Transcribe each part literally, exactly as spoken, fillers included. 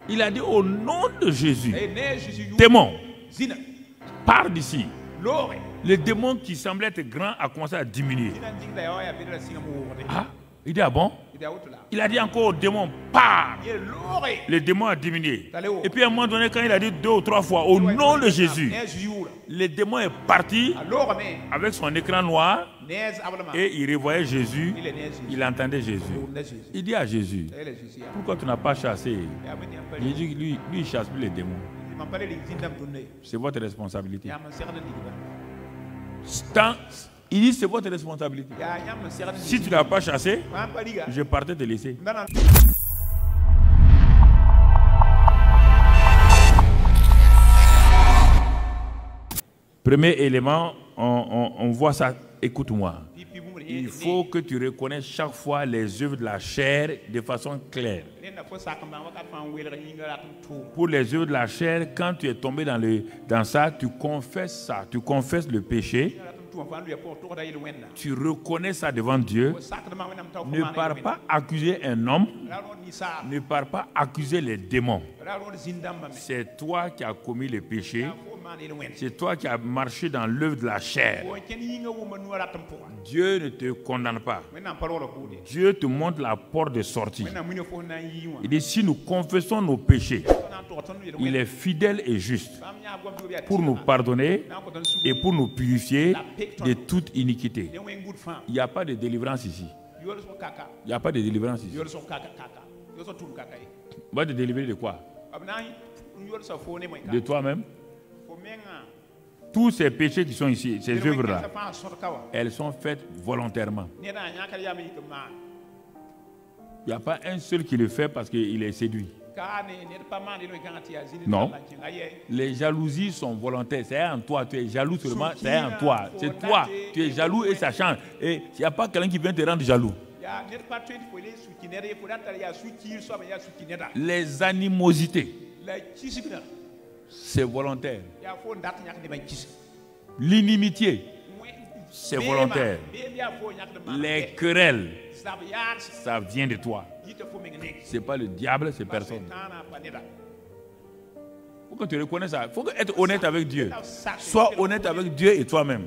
Il a dit au nom de Jésus, démon, pars d'ici. Le démon qui semblait être grand a commencé à diminuer. Ah, il dit ah bon? Il a dit encore au démon, pars. Le démon a diminué. Et puis à un moment donné, quand il a dit deux ou trois fois, au nom de Jésus, le démon est parti avec son écran noir et il revoyait Jésus, il entendait Jésus. Il dit à Jésus, pourquoi tu n'as pas chassé? Il dit, lui, lui il ne chasse plus les démons. C'est votre responsabilité. Tant, il dit c'est votre responsabilité. Si tu ne l'as pas chassé, je partais te laisser. Premier élément, on, on, on voit ça, écoute-moi. Il faut que tu reconnaisses chaque fois les œuvres de la chair de façon claire. Pour les œuvres de la chair, quand tu es tombé dans, le, dans ça, tu confesses ça, tu confesses le péché. Tu reconnais ça devant Dieu. Ne pars pas accuser un homme. Ne pars pas accuser les démons. C'est toi qui as commis le péché. C'est toi qui as marché dans l'œuvre de la chair. Dieu ne te condamne pas. Dieu te montre la porte de sortie. Il dit si nous confessons nos péchés, il est fidèle et juste pour nous pardonner et pour nous purifier de toute iniquité. Il n'y a pas de délivrance ici. Il n'y a pas de délivrance ici. Va te délivrer de quoi? De toi-même? Tous ces péchés qui sont ici, ces œuvres-là, elles sont faites volontairement. Il n'y a pas un seul qui le fait parce qu'il est séduit. Non. Les jalousies sont volontaires. C'est en toi. Tu es jaloux seulement. C'est en toi. C'est toi. Tu es jaloux et ça change. Et il n'y a pas quelqu'un qui vient te rendre jaloux. Les animosités, c'est volontaire. L'inimitié, c'est volontaire. Les querelles, ça vient de toi. Ce n'est pas le diable, c'est personne. Il faut que tu reconnaisses ça. Il faut être honnête avec Dieu. Sois honnête avec Dieu et toi-même.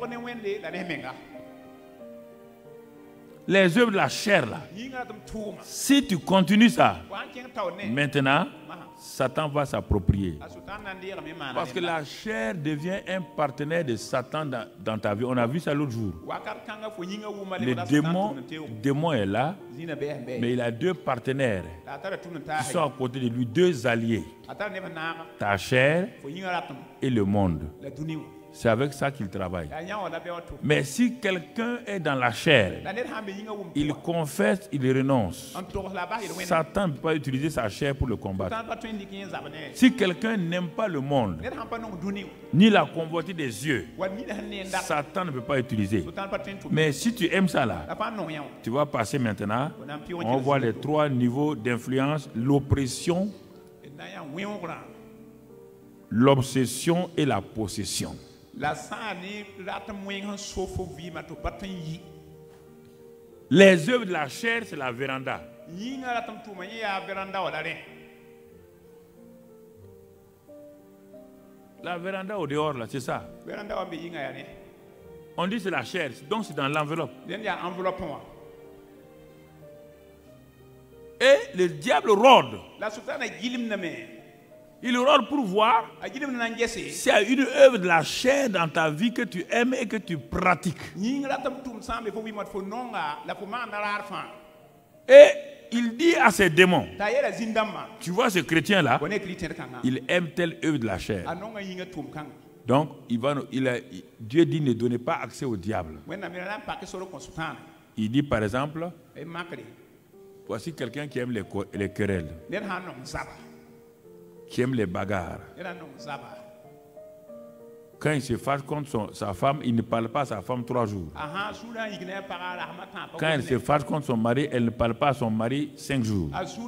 Les œuvres de la chair, là, si tu continues ça, maintenant, Satan va s'approprier. Parce que la chair devient un partenaire de Satan dans, dans ta vie. On a vu ça l'autre jour. Le démon, le démon est là, mais il a deux partenaires qui sont à côté de lui, deux alliés. Ta chair et le monde. C'est avec ça qu'il travaille. Mais si quelqu'un est dans la chair, il confesse, il renonce. Satan ne peut pas utiliser sa chair pour le combattre. Si quelqu'un n'aime pas le monde, ni la convoitise des yeux, Satan ne peut pas utiliser. Mais si tu aimes ça là, tu vas passer maintenant, on voit les trois niveaux d'influence, l'oppression, l'obsession et la possession. Les œuvres de la chair, c'est la véranda. La véranda au dehors, là, c'est ça. On dit c'est la chair, donc c'est dans l'enveloppe. Et le diable rôde. Il rôde pour voir s'il y a une œuvre de la chair dans ta vie que tu aimes et que tu pratiques. Et il dit à ces démons, tu vois ce chrétien-là, il aime telle œuvre de la chair. Donc, il va, il a, Dieu dit ne donnez pas accès au diable. Il dit par exemple, voici quelqu'un qui aime les, les querelles, qui aime les bagarres. Quand il se fâche contre son, sa femme, il ne parle pas à sa femme trois jours. Quand elle se fâche contre son mari, elle ne parle pas à son mari cinq jours.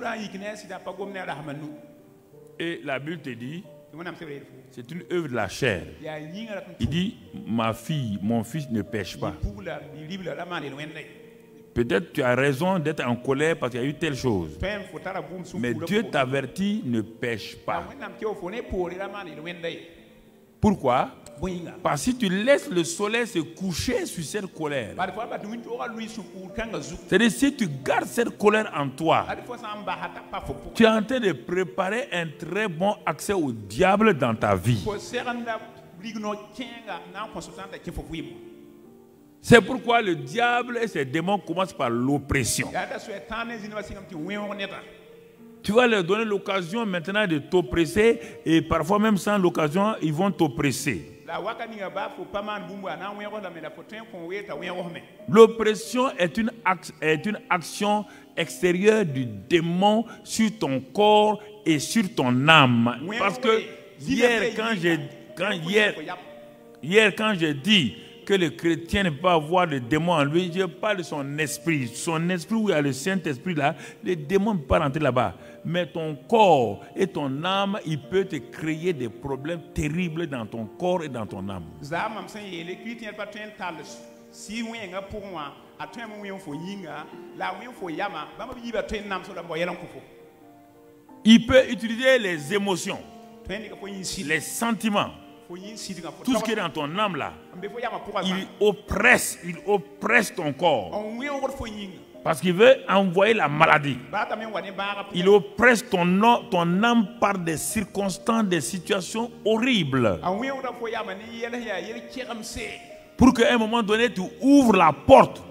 Et la Bible te dit, c'est une œuvre de la chair. Il dit, ma fille, mon fils ne pêche pas. Peut-être tu as raison d'être en colère parce qu'il y a eu telle chose. Mais Dieu t'avertit, ne pêche pas. Pourquoi? Parce que si tu laisses le soleil se coucher sur cette colère, c'est-à-dire si tu gardes cette colère en toi, tu es en train de préparer un très bon accès au diable dans ta vie. C'est pourquoi le diable et ses démons commencent par l'oppression. Tu vas leur donner l'occasion maintenant de t'oppresser et parfois même sans l'occasion, ils vont t'oppresser. L'oppression est une, est une action extérieure du démon sur ton corps et sur ton âme. Parce que hier, quand j'ai quand hier, hier, quand j'ai dit que le chrétien ne peut pas avoir le démon en lui, je parle de son esprit. Son esprit, où il y a le Saint-Esprit là, le démon ne peut pas rentrer là-bas. Mais ton corps et ton âme, il peut te créer des problèmes terribles dans ton corps et dans ton âme. Il peut utiliser les émotions, les sentiments, tout ce qui est dans ton âme là. Il oppresse, il oppresse ton corps. Parce qu'il veut envoyer la maladie. Il oppresse ton, ton âme par des circonstances, des situations horribles. Pour qu'à un moment donné, tu ouvres la porte.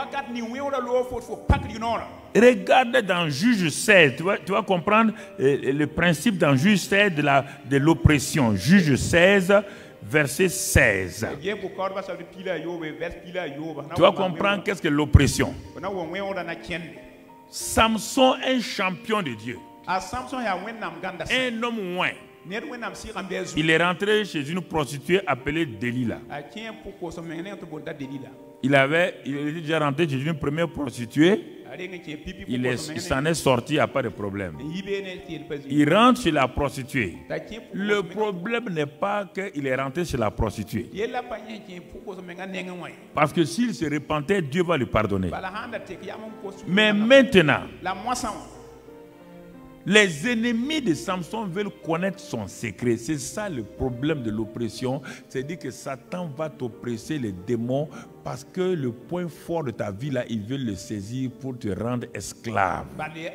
Regarde dans Juge seize, tu vas, tu vas comprendre euh, le principe dans Juge seize de la de l'oppression. Juge seize, verset seize. Tu vas comprendre qu'est-ce que l'oppression. Samson, un champion de Dieu, un homme loin. Il est rentré chez une prostituée appelée Delilah. Il avait, il était déjà rentré chez une première prostituée. Il, est, il s'en est sorti, il n'y a pas de problème. Il rentre chez la prostituée. Le problème n'est pas qu'il est rentré chez la prostituée. Parce que s'il se repentait, Dieu va lui pardonner. Mais maintenant, les ennemis de Samson veulent connaître son secret. C'est ça le problème de l'oppression. C'est-à-dire que Satan va t'oppresser, les démons, parce que le point fort de ta vie, là, ils veulent le saisir pour te rendre esclave.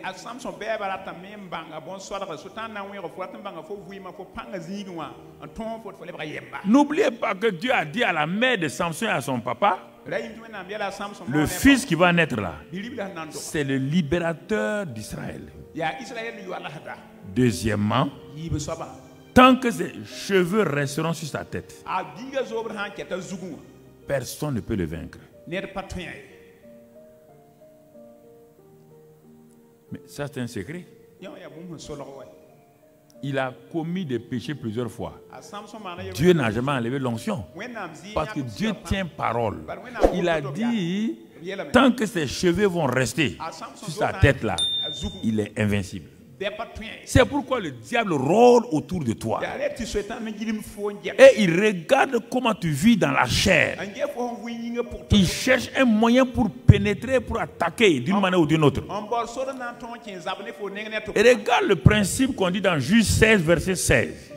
N'oubliez pas que Dieu a dit à la mère de Samson et à son papa, le fils qui va naître là, c'est le libérateur d'Israël. Deuxièmement, tant que ses cheveux resteront sur sa tête, personne ne peut le vaincre. Mais ça, c'est un secret. Il a commis des péchés plusieurs fois. Dieu n'a jamais enlevé l'onction. Parce que Dieu tient parole. Il a dit, tant que ses cheveux vont rester sur sa tête là, il est invincible. C'est pourquoi le diable rôde autour de toi. Et il regarde comment tu vis dans la chair. Il cherche un moyen pour pénétrer, pour attaquer d'une manière ou d'une autre. Et regarde le principe qu'on dit dans Juge seize, verset seize.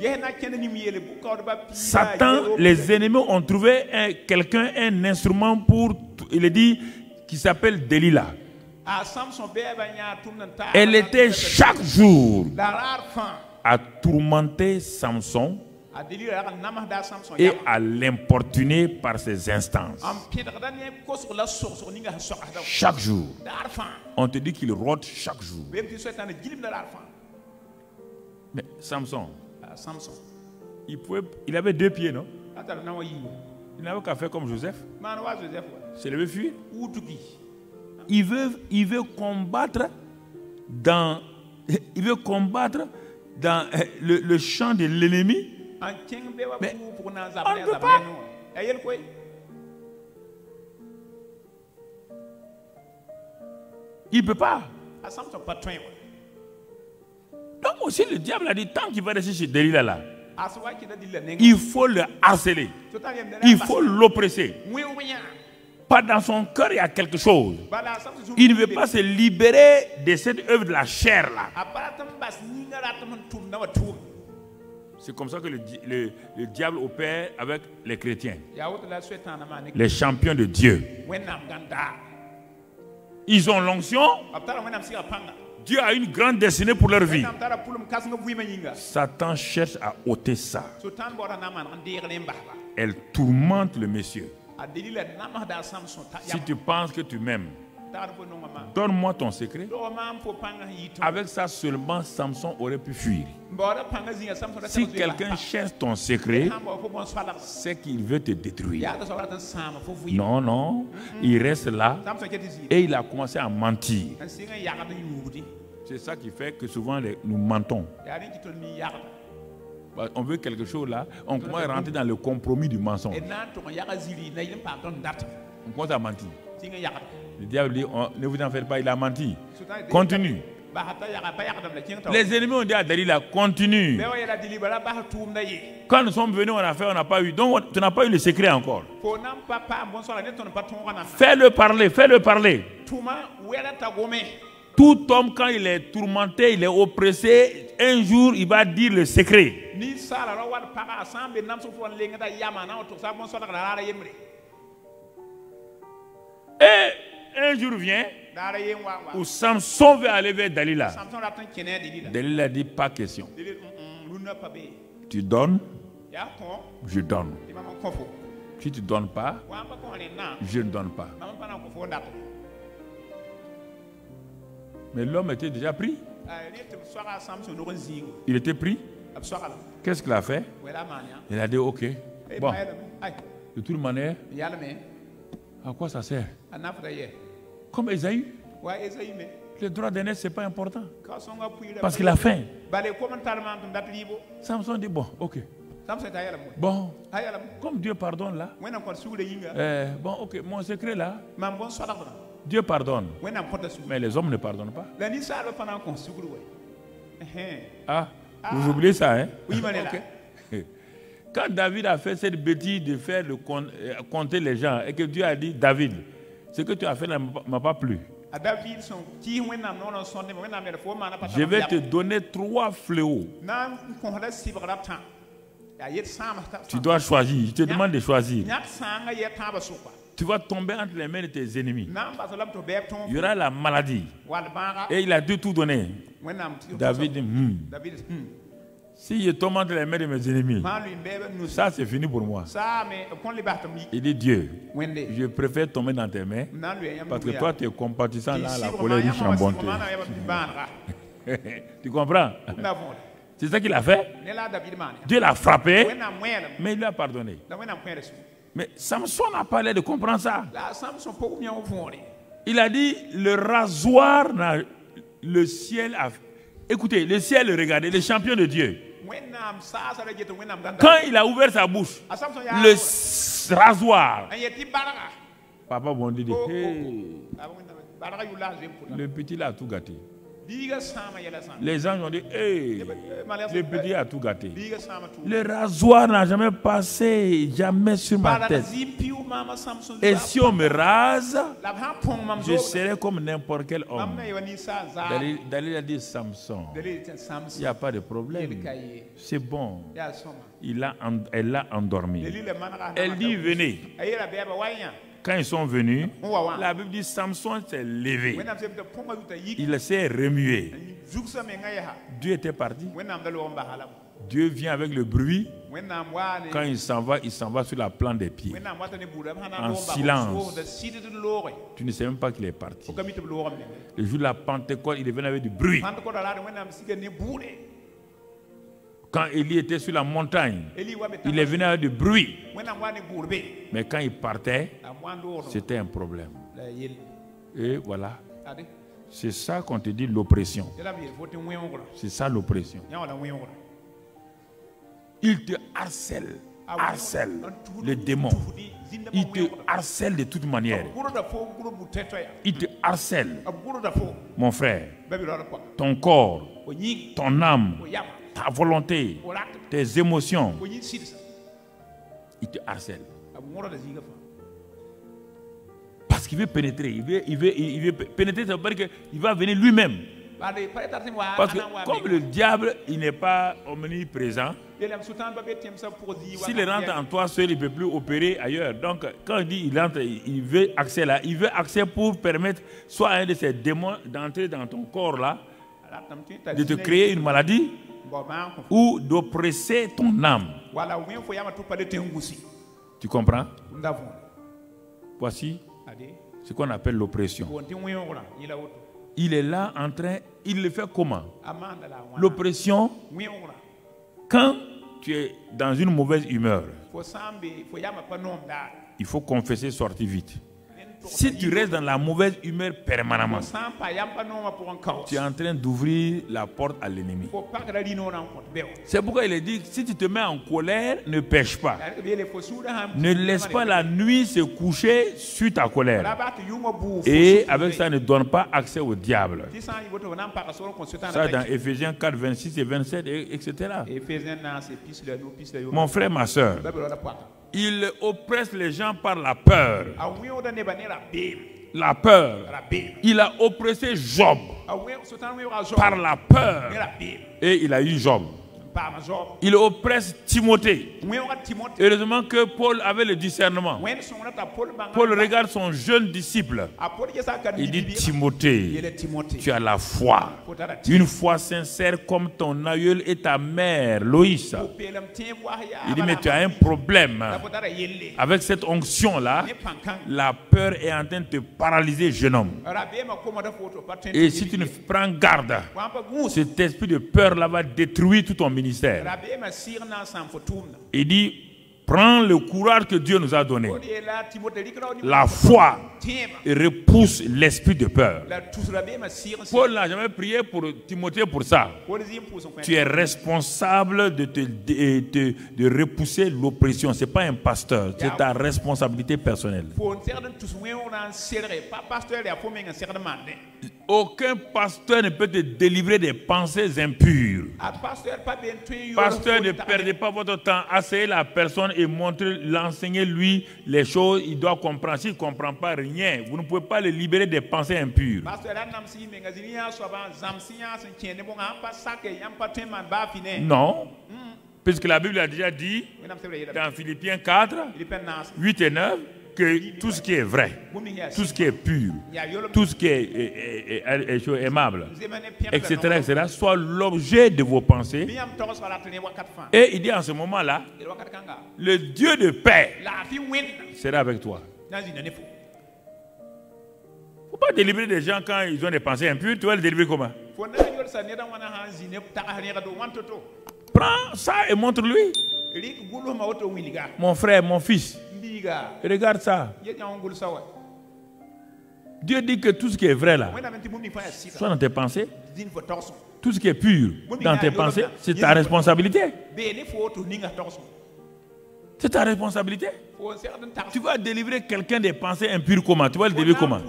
Satan, les ennemis ont trouvé quelqu'un, un instrument pour, il est dit, qui s'appelle Delilah. Elle était chaque jour à tourmenter Samson et à l'importuner par ses instances. Chaque jour. On te dit qu'il rôde chaque jour. Mais Samson, il, pouvait, il avait deux pieds, non? Il n'avait qu'à faire comme Joseph. C'est le fuir. Il veut, il veut combattre dans, il veut combattre dans le, le champ de l'ennemi. Mais on ne peut pas. Il ne peut pas. Donc aussi le diable a dit, tant qu'il va rester chez Delilah là, il faut le harceler. Il faut l'oppresser. pas dans son cœur, il y a quelque chose. Il ne veut pas se libérer de cette œuvre de la chair là. C'est comme ça que le, le, le diable opère avec les chrétiens, les champions de Dieu. Ils ont l'onction. Dieu a une grande destinée pour leur vie. Satan cherche à ôter ça. Elle tourmente le monsieur. Si tu penses que tu m'aimes, donne-moi ton secret. Avec ça seulement, Samson aurait pu fuir. Si quelqu'un cherche ton secret, c'est qu'il veut te détruire. Non, non, il reste là et il a commencé à mentir. C'est ça qui fait que souvent les, nous mentons. On veut quelque chose là, on commence à rentrer dans le compromis du mensonge. On commence à mentir. Le diable dit, on, ne vous en faites pas, il a menti. Continue. Les ennemis ont dit à Dalila, continue. Quand nous sommes venus, on a fait, on n'a pas eu. Donc tu n'as pas eu le secret encore. Fais-le parler, fais-le parler. Tout homme, quand il est tourmenté, il est oppressé, un jour, il va dire le secret. Et un jour vient où Samson veut aller vers Dalila. Dalila dit pas question. Tu donnes, je donne. Si tu ne donnes pas, je ne donne pas. Mais l'homme était déjà pris. Il était pris. Qu'est-ce qu'il a fait? Il a dit ok. Bon, de toute manière, à quoi ça sert? Comme Esaïe. Le droit d'aînesse, ce n'est pas important. Parce qu'il a faim. Samson dit bon, ok. Bon, comme Dieu pardonne là. Euh, bon, ok, mon secret là. Dieu pardonne. Mais les hommes ne pardonnent pas. Ah, vous oubliez ça, hein? Okay. Quand David a fait cette bêtise de faire le compter les gens et que Dieu a dit, David, ce que tu as fait ne m'a pas plu. Je vais te donner trois fléaux. Tu dois choisir. Je te demande de choisir. Tu vas tomber entre les mains de tes ennemis. Il y aura la maladie. Et il a dû tout donner. David dit, hmm. Si je tombe entre les mains de mes ennemis, ça c'est fini pour moi. Il dit, Dieu, je préfère tomber dans tes mains parce que toi tu es compatissant là, la colère riche en bonté. Tu comprends? C'est ça qu'il a fait. Dieu l'a frappé, mais il lui a pardonné. Mais Samson n'a pas l'air de comprendre ça. Il a dit, le rasoir, le ciel a... Écoutez, le ciel regardait, les champions de Dieu. Quand il a ouvert sa bouche, le rasoir, papa bon dit, hey, le petit là a tout gâté. Les anges ont dit, hey, le petit a tout gâté. Le rasoir n'a jamais passé, jamais sur ma tête. Et si on me rase, je serai comme n'importe quel homme. Dalila a dit, Samson, il n'y a pas de problème. C'est bon. Il a, elle l'a endormi. Elle dit, venez. Quand ils sont venus, la Bible dit Samson s'est levé. Il s'est remué. Dieu était parti. Dieu vient avec le bruit. Quand il s'en va, il s'en va sur la plante des pieds. En silence. Tu ne sais même pas qu'il est parti. Le jour de la Pentecôte, il est venu avec du bruit. Quand Élie était sur la montagne, il est venu avec du bruit. Mais quand il partait, c'était un problème. Et voilà. C'est ça qu'on te dit l'oppression. C'est ça l'oppression. Il te harcèle. Harcèle. Le démon. Il te harcèle de toute manière. Il te harcèle. Mon frère, ton corps, ton âme, ta volonté, tes émotions, il te harcèle. qu'il veut pénétrer. Il veut, il veut, il veut pénétrer, ça veut dire qu'il va venir lui-même. Parce que comme le diable, il n'est pas omniprésent, s'il rentre en toi seul, il ne peut plus opérer ailleurs. Donc, quand il dit il rentre, il veut accès là, il veut accès pour permettre soit à un de ces démons d'entrer dans ton corps là, de te créer une maladie ou d'oppresser ton âme. Tu comprends? Voici ce qu'on appelle l'oppression. Il est là en train, il le fait comment? L'oppression, quand tu es dans une mauvaise humeur, il faut confesser, sortir vite. Si tu restes dans la mauvaise humeur permanemment, tu es en train d'ouvrir la porte à l'ennemi. C'est pourquoi il est dit, si tu te mets en colère, ne pêche pas. Ne laisse pas la nuit se coucher sur ta colère. Et avec ça, ne donne pas accès au diable. Ça dans Éphésiens quatre, vingt-six et vingt-sept, et cetera. Mon frère, ma soeur, il oppresse les gens par la peur. La peur. Il a oppressé Job par la peur. Et il a eu Job. Il oppresse Timothée. Heureusement que Paul avait le discernement. Paul regarde son jeune disciple. Il dit, Timothée, tu as la foi. Une foi sincère comme ton aïeul et ta mère, Loïs. Il dit, mais tu as un problème. Avec cette onction-là, la peur est en train de te paralyser, jeune homme. Et si tu ne prends garde, cet esprit de peur-là va détruire tout ton ministère. Il dit, prends le courage que Dieu nous a donné, la foi, et repousse l'esprit de peur. Paul n'a jamais prié pour Timothée pour ça. Tu es responsable de, te, de, de, de repousser l'oppression. Ce n'est pas un pasteur, c'est ta responsabilité personnelle. Aucun pasteur ne peut te délivrer des pensées impures. Pasteur, ne perdez pas votre temps. Asseyez la personne et montrez, l'enseignez-lui les choses. Il doit comprendre. S'il ne comprend pas rien, vous ne pouvez pas le libérer des pensées impures. Non. Puisque la Bible a déjà dit dans Philippiens quatre, huit et neuf, que tout ce qui est vrai, tout ce qui est pur, tout ce qui est, est, est, est, est aimable, et cetera, et cetera, soit l'objet de vos pensées. Et il dit en ce moment-là, le Dieu de paix sera avec toi. Il ne faut pas délivrer des gens quand ils ont des pensées impures. Tu vas les délivrer comment? Prends ça et montre-lui. Mon frère, mon fils, regarde ça. Dieu dit que tout ce qui est vrai là, soit dans tes pensées, tout ce qui est pur dans tes pensées, c'est ta responsabilité. C'est ta responsabilité. Tu vas délivrer quelqu'un des pensées impures comment? Tu vas le délivrer comment?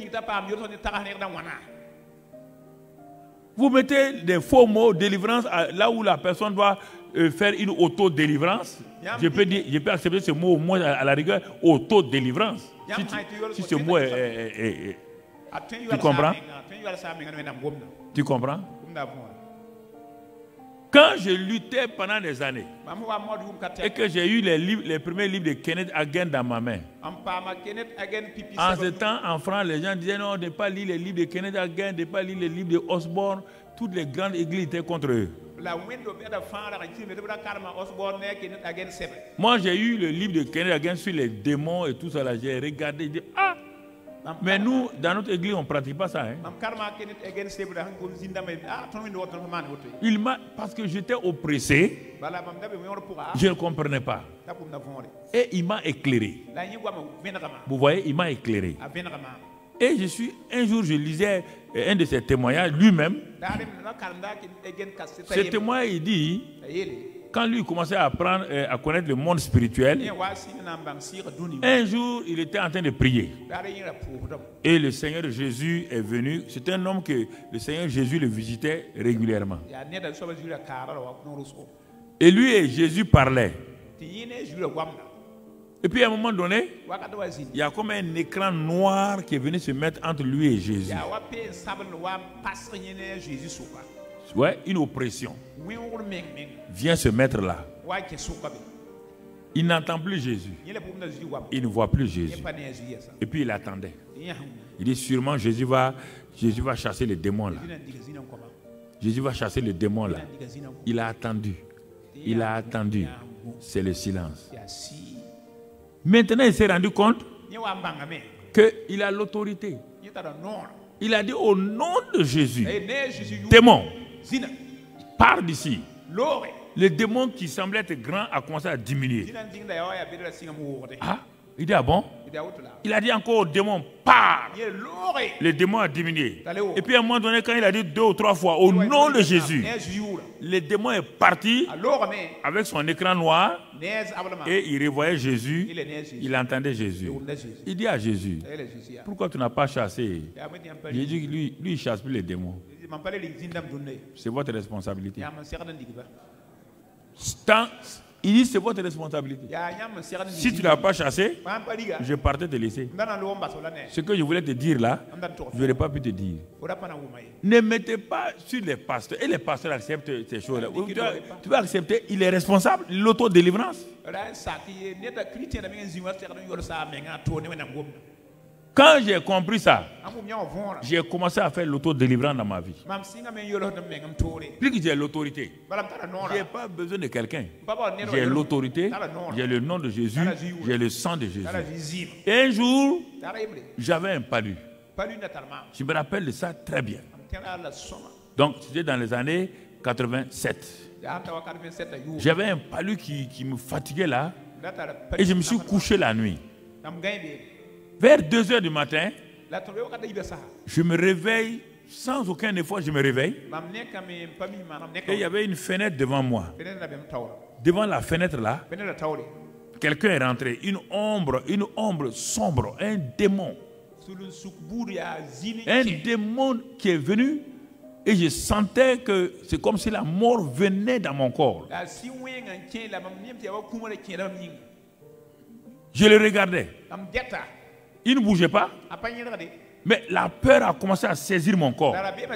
Vous mettez des faux mots, délivrance, là où la personne doit euh, faire une auto-délivrance. Je peux, dire, je peux accepter ce mot au moins à la rigueur, auto-délivrance. Si, si ce mot est... est, est, est tu comprends? Tu comprends? Quand je luttais pendant des années et que j'ai eu les, livres, les premiers livres de Kenneth Hagin dans ma main, en ce temps, en France, les gens disaient non, ne pas lire les livres de Kenneth Hagin, ne pas lire les livres de Osborne. Toutes les grandes églises étaient contre eux. Moi, j'ai eu le livre de Kenneth Hagin sur les démons et tout ça. J'ai regardé, j'ai dit ah! Mais nous, dans notre église, on ne pratique pas ça. Hein? Il m'a, parce que j'étais oppressé, je ne comprenais pas. Et il m'a éclairé. Vous voyez, il m'a éclairé. Et je suis, un jour, je lisais un de ses témoignages, lui-même. Ce témoignage, il dit, quand lui commençait à apprendre, à connaître le monde spirituel, un jour, il était en train de prier. Et le Seigneur Jésus est venu. C'est un homme que le Seigneur Jésus le visitait régulièrement. Et lui et Jésus parlaient. Et puis à un moment donné, il y a comme un écran noir qui est venu se mettre entre lui et Jésus. Ouais, une oppression vient se mettre là. Il n'entend plus Jésus. Il ne voit plus Jésus. Et puis il attendait. Il dit sûrement Jésus va, Jésus va chasser les démons là. Jésus va chasser les démons là. Il a attendu. Il a attendu. C'est le silence. Maintenant, il s'est rendu compte qu'il a l'autorité. Il a dit au nom de Jésus, démon, pars d'ici. Le démon qui semblait être grand a commencé à diminuer. Ah, il dit ah bon? Il a dit encore au démon, pars. Le démon a diminué. Et puis à un moment donné, quand il a dit deux ou trois fois au nom de Jésus, le démon est parti avec son écran noir et il revoyait Jésus, il entendait Jésus. Il dit à Jésus, pourquoi tu n'as pas chassé? Jésus, lui, lui il ne chasse plus les démons. C'est votre responsabilité. Tant, il dit c'est votre responsabilité. Si tu ne l'as pas chassé, je partais te laisser. Ce que je voulais te dire là, je n'aurais pas pu te dire. Ne mettez pas sur les pasteurs. Et les pasteurs acceptent ces choses-là. Tu, tu vas accepter, il est responsable, l'autodélivrance. Quand j'ai compris ça, j'ai commencé à faire l'autodélivrance dans ma vie. Plus que j'ai l'autorité, je n'ai pas besoin de quelqu'un. J'ai l'autorité, j'ai le nom de Jésus, j'ai le sang de Jésus. Et un jour, j'avais un palu. Je me rappelle de ça très bien. Donc, c'était dans les années quatre-vingt-sept. J'avais un palu qui, qui me fatiguait là. Et je me suis couché la nuit. Vers deux heures du matin, je me réveille, sans aucun effort, je me réveille. Et il y avait une fenêtre devant moi. Devant la fenêtre là, quelqu'un est rentré, une ombre, une ombre sombre, un démon. Un démon qui est venu et je sentais que c'est comme si la mort venait dans mon corps. Je le regardais. Il ne bougeait pas. Mais la peur a commencé à saisir mon corps.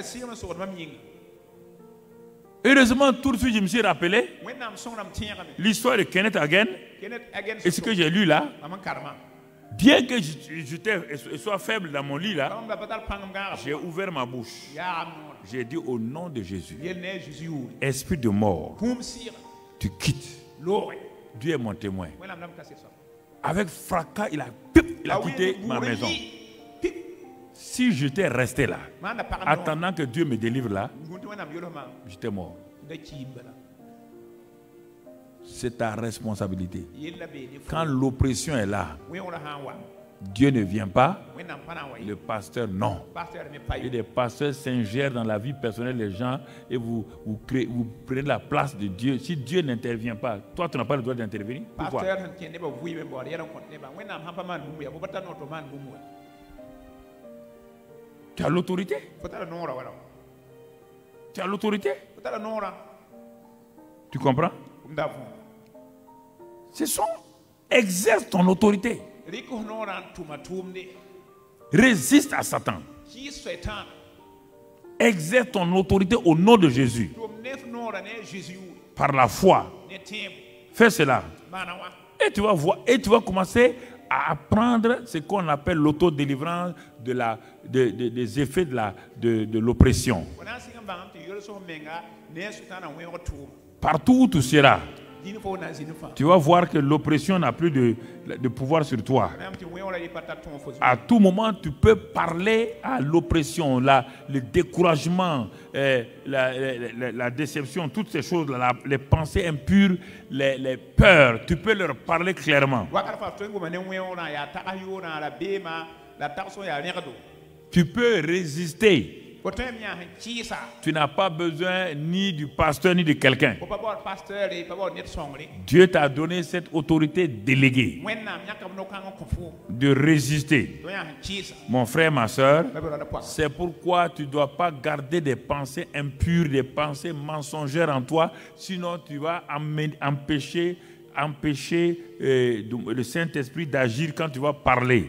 Heureusement, tout de suite, je me suis rappelé l'histoire de Kenneth Hagin et ce que j'ai lu là. Bien que je sois faible dans mon lit là, j'ai ouvert ma bouche. J'ai dit au nom de Jésus, esprit de mort, tu quittes. Dieu est mon témoin. Avec fracas, il a, il a quitté ma maison. Si j'étais resté là, attendant que Dieu me délivre là, j'étais mort. C'est ta responsabilité. Quand l'oppression est là, Dieu ne vient pas, le pasteur non. Et les pasteurs s'ingèrent dans la vie personnelle des gens et vous, vous, créez, vous prenez la place de Dieu. Si Dieu n'intervient pas, toi tu n'as pas le droit d'intervenir. Pourquoi? Tu as l'autorité. Tu as l'autorité. Tu comprends? C'est son. Exerce ton autorité. Résiste à Satan. Exerce ton autorité au nom de Jésus. Par la foi. Fais cela. Et tu vas voir, et tu vas commencer à apprendre ce qu'on appelle l'autodélivrance de la, de, de, des effets de, la, de, de l'oppression. Partout où tu seras, tu vas voir que l'oppression n'a plus de, de pouvoir sur toi. À tout moment, tu peux parler à l'oppression, la, le découragement, euh, la, la, la déception, toutes ces choses, la, les pensées impures, les, les peurs. Tu peux leur parler clairement. Tu peux résister. Tu n'as pas besoin ni du pasteur ni de quelqu'un. Dieu t'a donné cette autorité déléguée de résister. Mon frère, ma soeur, c'est pourquoi tu ne dois pas garder des pensées impures, des pensées mensongères en toi, sinon tu vas empêcher empêcher euh, le Saint-Esprit d'agir quand tu vas parler.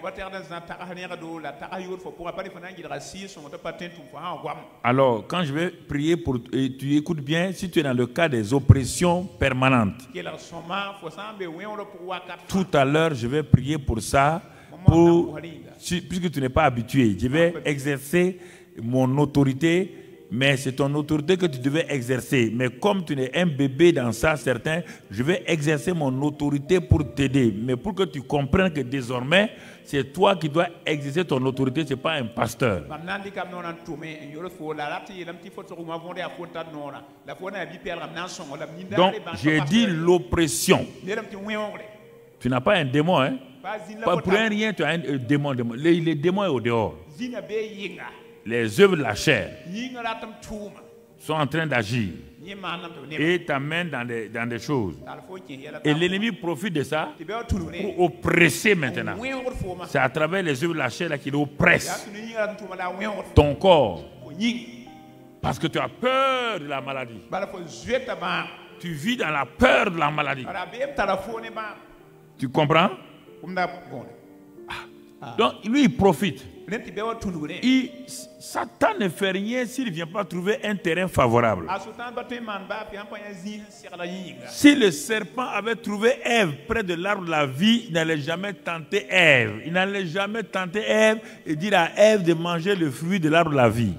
Alors, quand je vais prier pour et tu écoutes bien, si tu es dans le cas des oppressions permanentes, tout à l'heure, je vais prier pour ça, pour, puisque tu n'es pas habitué. Je vais exercer mon autorité. Mais c'est ton autorité que tu devais exercer. Mais comme tu es un bébé dans ça, certains, je vais exercer mon autorité pour t'aider. Mais pour que tu comprennes que désormais, c'est toi qui dois exercer ton autorité, ce n'est pas un pasteur. Donc, j'ai dit l'oppression. Tu n'as pas un démon, hein? Pas pour rien, tu as un démon. démon. Les, les démons sont au dehors. Les œuvres de la chair sont en train d'agir et t'amènent dans des, dans des choses. Et l'ennemi profite de ça pour oppresser maintenant. C'est à travers les œuvres de la chair qu'il oppresse ton corps. Parce que tu as peur de la maladie. Tu vis dans la peur de la maladie. Tu comprends? Donc lui il profite. Il, Satan ne fait rien s'il ne vient pas trouver un terrain favorable. Si le serpent avait trouvé Ève près de l'arbre de la vie, il n'allait jamais tenter Ève. Il n'allait jamais tenter Ève et dire à Ève de manger le fruit de l'arbre de la vie.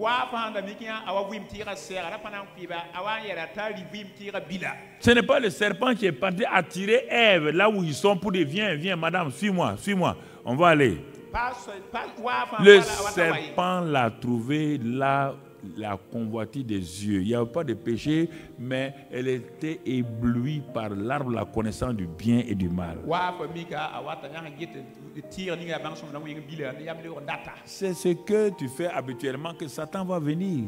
Ce n'est pas le serpent qui est parti attirer Ève là où ils sont pour dire viens, viens madame, suis-moi, suis-moi, on va aller. Le serpent l'a trouvé là, la convoitise des yeux. Il n'y avait pas de péché, mais elle était éblouie par l'arbre de la connaissance du bien et du mal. C'est ce que tu fais habituellement que Satan va venir.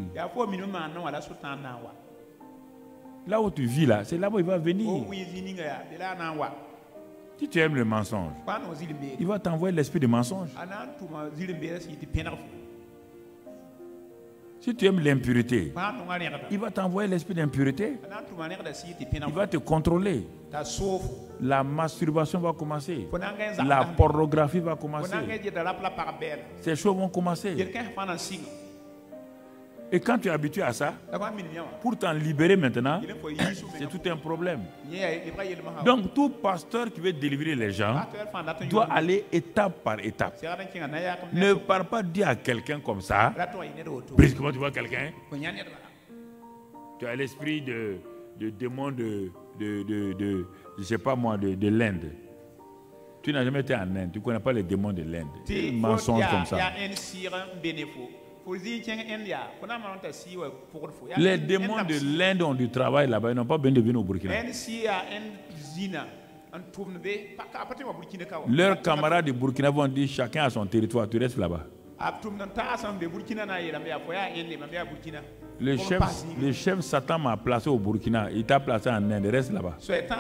Là où tu vis là, c'est là où il va venir. Si tu aimes le mensonge, il va t'envoyer l'esprit de mensonge. Si tu aimes l'impureté, il va t'envoyer l'esprit d'impureté. Il va te contrôler. La masturbation va commencer. La pornographie va commencer. Ces choses vont commencer. Et quand tu es habitué à ça, pour t'en libérer maintenant, c'est tout un problème. Donc tout pasteur qui veut délivrer les gens doit aller étape par étape. Ne parle pas dire à quelqu'un comme ça. Brusquement tu vois quelqu'un, tu as l'esprit de, de démon de, de, de, de, je sais pas moi, de, de l'Inde. Tu n'as jamais été en Inde, tu ne connais pas les démons de l'Inde. C'est un mensonge comme ça. Les démons de l'Inde ont du travail là-bas, ils n'ont pas besoin de venir au Burkina. Leurs camarades du Burkina vont dire chacun a son territoire, tu restes là-bas. Le chef, le chef Satan m'a placé au Burkina, il t'a placé en Inde, reste là-bas.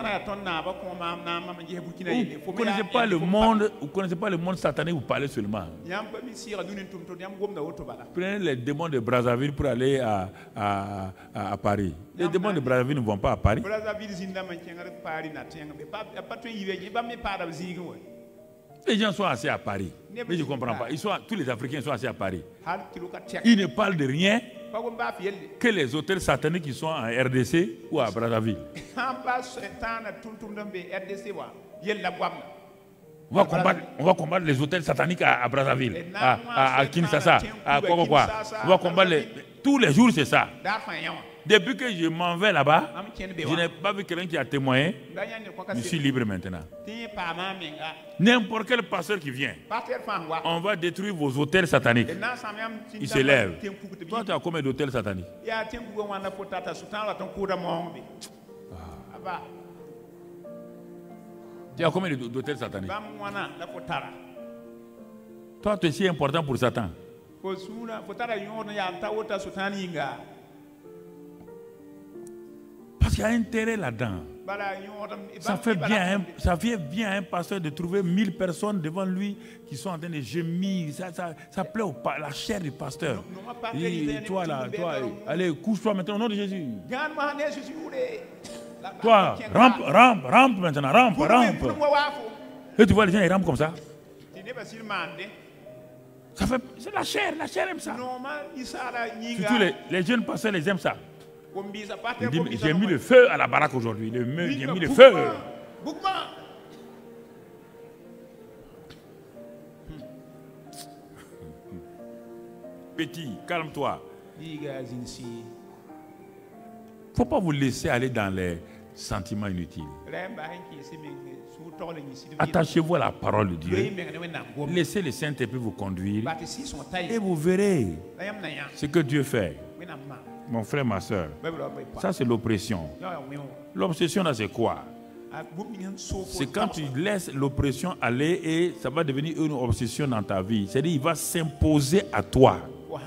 Vous ne connaissez pas le monde, vous connaissez pas le monde satanique, vous parlez seulement. Prenez les démons de Brazzaville pour aller à, à, à, à Paris. Les démons de Brazzaville ne vont pas à Paris. Les gens sont assis à Paris. Mais je ne comprends pas. Ils sont, tous les Africains sont assis à Paris. Ils ne parlent de rien que les hôtels sataniques qui sont en R D C ou à Brazzaville. On va combattre, on va combattre les hôtels sataniques à, à Brazzaville, à, à, à Kinshasa, à quoi, quoi. On va combattre les, tous les jours, c'est ça. Depuis que je m'en vais là-bas, je n'ai pas vu quelqu'un qui a témoigné. Je suis libre maintenant. N'importe quel pasteur qui vient, on va détruire vos hôtels sataniques. Il se lève. Toi, tu as combien d'hôtels sataniques? Ah. Tu as combien d'hôtels sataniques? Toi, tu es si important pour Satan. Parce qu'il y a intérêt là-dedans. Ça fait bien, ça fait bien à un pasteur de trouver mille personnes devant lui qui sont en train de gémir. Ça, ça, ça plaît au, la chair du pasteur. Et toi là, toi, allez, couche-toi maintenant au nom de Jésus. Toi, rampe, rampe, rampe maintenant, rampe, rampe. Et tu vois les gens, ils rampent comme ça. Ça fait, c'est la chair, la chair aime ça. Surtout les, les jeunes pasteurs, les aiment ça. Ils disent, j'ai mis le feu à la baraque aujourd'hui. J'ai mis le feu. Petit, calme-toi. Il ne faut pas vous laisser aller dans les sentiments inutiles. Attachez-vous à la parole de Dieu. Laissez le Saint-Esprit vous conduire. Et vous verrez ce que Dieu fait. Mon frère, ma soeur, ça c'est l'oppression. L'obsession là c'est quoi? C'est quand tu laisses l'oppression aller et ça va devenir une obsession dans ta vie. C'est-à-dire il va s'imposer à toi.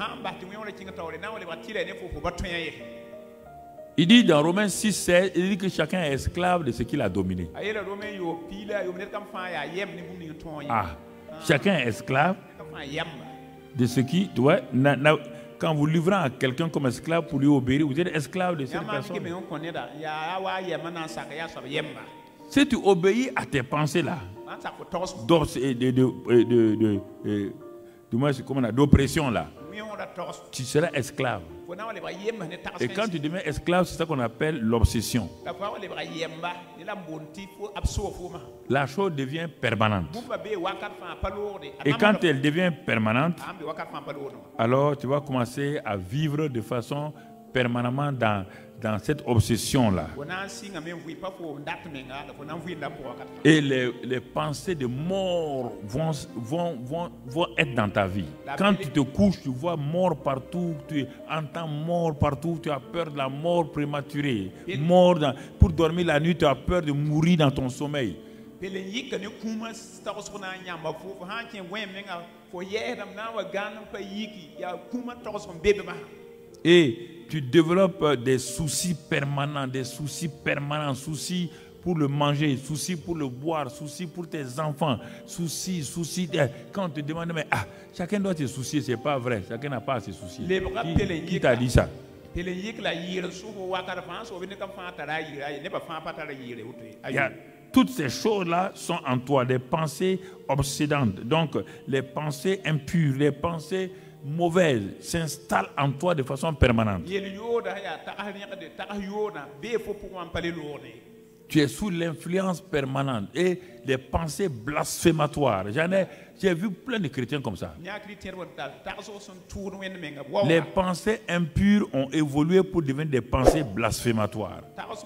Il dit dans Romains six, seize, il dit que chacun est esclave de ce qu'il a dominé. Ah, chacun est esclave de ce qui doit. Quand vous livrez à quelqu'un comme esclave pour lui obéir, vous êtes esclave de cette personne. Si tu obéis à tes pensées là, d'oppression là, tu seras esclave. Et quand tu deviens esclave, c'est ça qu'on appelle l'obsession. La chose devient permanente. Et quand elle devient permanente, alors tu vas commencer à vivre de façon permanemment dans, dans cette obsession-là. Et les, les pensées de mort vont, vont, vont, vont être dans ta vie. Quand tu te couches, tu vois mort partout, tu entends mort partout, tu as peur de la mort prématurée. Mort dans, pour dormir la nuit, tu as peur de mourir dans ton sommeil. Et tu développes des soucis permanents, des soucis permanents, soucis pour le manger, soucis pour le boire, soucis pour tes enfants, soucis, soucis. Quand on te demande, mais ah, chacun doit se soucier, c'est pas vrai, chacun n'a pas à se soucier. Qui, qui t'a dit ça? Il y a, toutes ces choses-là sont en toi, des pensées obsédantes. Donc, les pensées impures, les pensées mauvaises s'installent en toi de façon permanente. Tu es sous l'influence permanente et les pensées blasphématoires. J'en ai, j'ai vu plein de chrétiens comme ça. Les pensées impures ont évolué pour devenir des pensées blasphématoires. Parce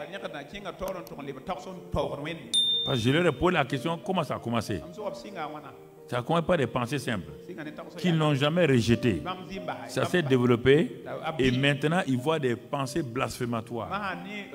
que je leur ai posé la question, comment ça a commencé? Ça ne commence pas des pensées simples qu'ils n'ont jamais rejetées. Ça s'est développé et maintenant ils voient des pensées blasphématoires.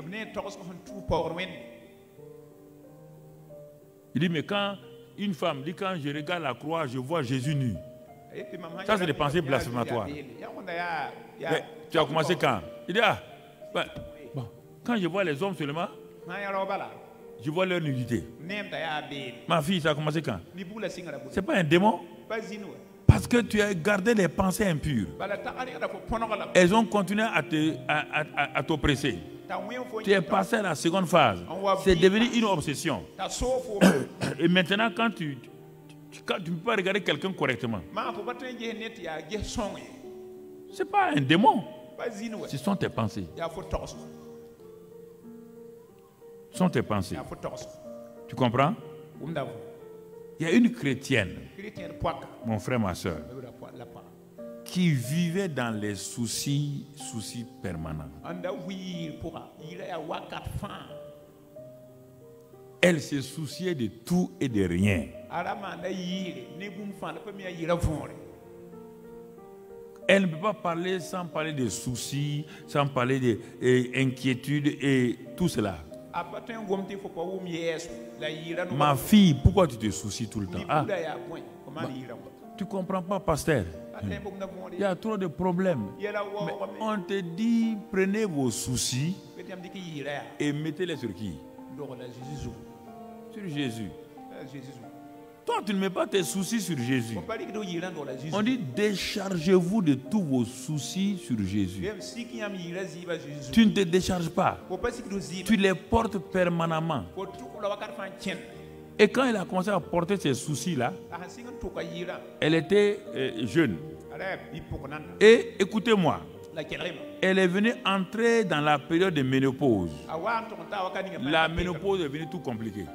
Il dit, mais quand une femme dit, quand je regarde la croix, je vois Jésus nu. Ça, c'est des pensées blasphématoires. Mais tu as commencé quand? Il dit, ah, ben, bon, quand je vois les hommes seulement, je vois leur nudité. Ma fille, ça a commencé quand? Ce n'est pas un démon. Parce que tu as gardé les pensées impures. Elles ont continué à te, à, à, à t'oppresser. Tu es passé à la seconde phase. C'est devenu une obsession. Et maintenant, quand tu tu ne peux pas regarder quelqu'un correctement, ce n'est pas un démon. Ce sont tes pensées. Ce sont tes pensées. Tu comprends? Il y a une chrétienne, mon frère, ma soeur, qui vivait dans les soucis, soucis permanents. Elle se souciait de tout et de rien. Elle ne peut pas parler sans parler de soucis, sans parler d'inquiétudes et tout cela. Ma fille, pourquoi tu te soucies tout le temps? Ah, bah, tu ne comprends pas, pasteur. Il y a trop de problèmes. Mais on te dit, prenez vos soucis et mettez-les sur qui? Sur Jésus. Toi, tu ne mets pas tes soucis sur Jésus. On dit déchargez-vous de tous vos soucis sur Jésus. Tu ne te décharges pas. Tu les portes permanemment. Et quand elle a commencé à porter ces soucis-là, elle était euh, jeune. Et écoutez-moi, elle est venue entrer dans la période de ménopause. La ménopause est venue tout compliquée.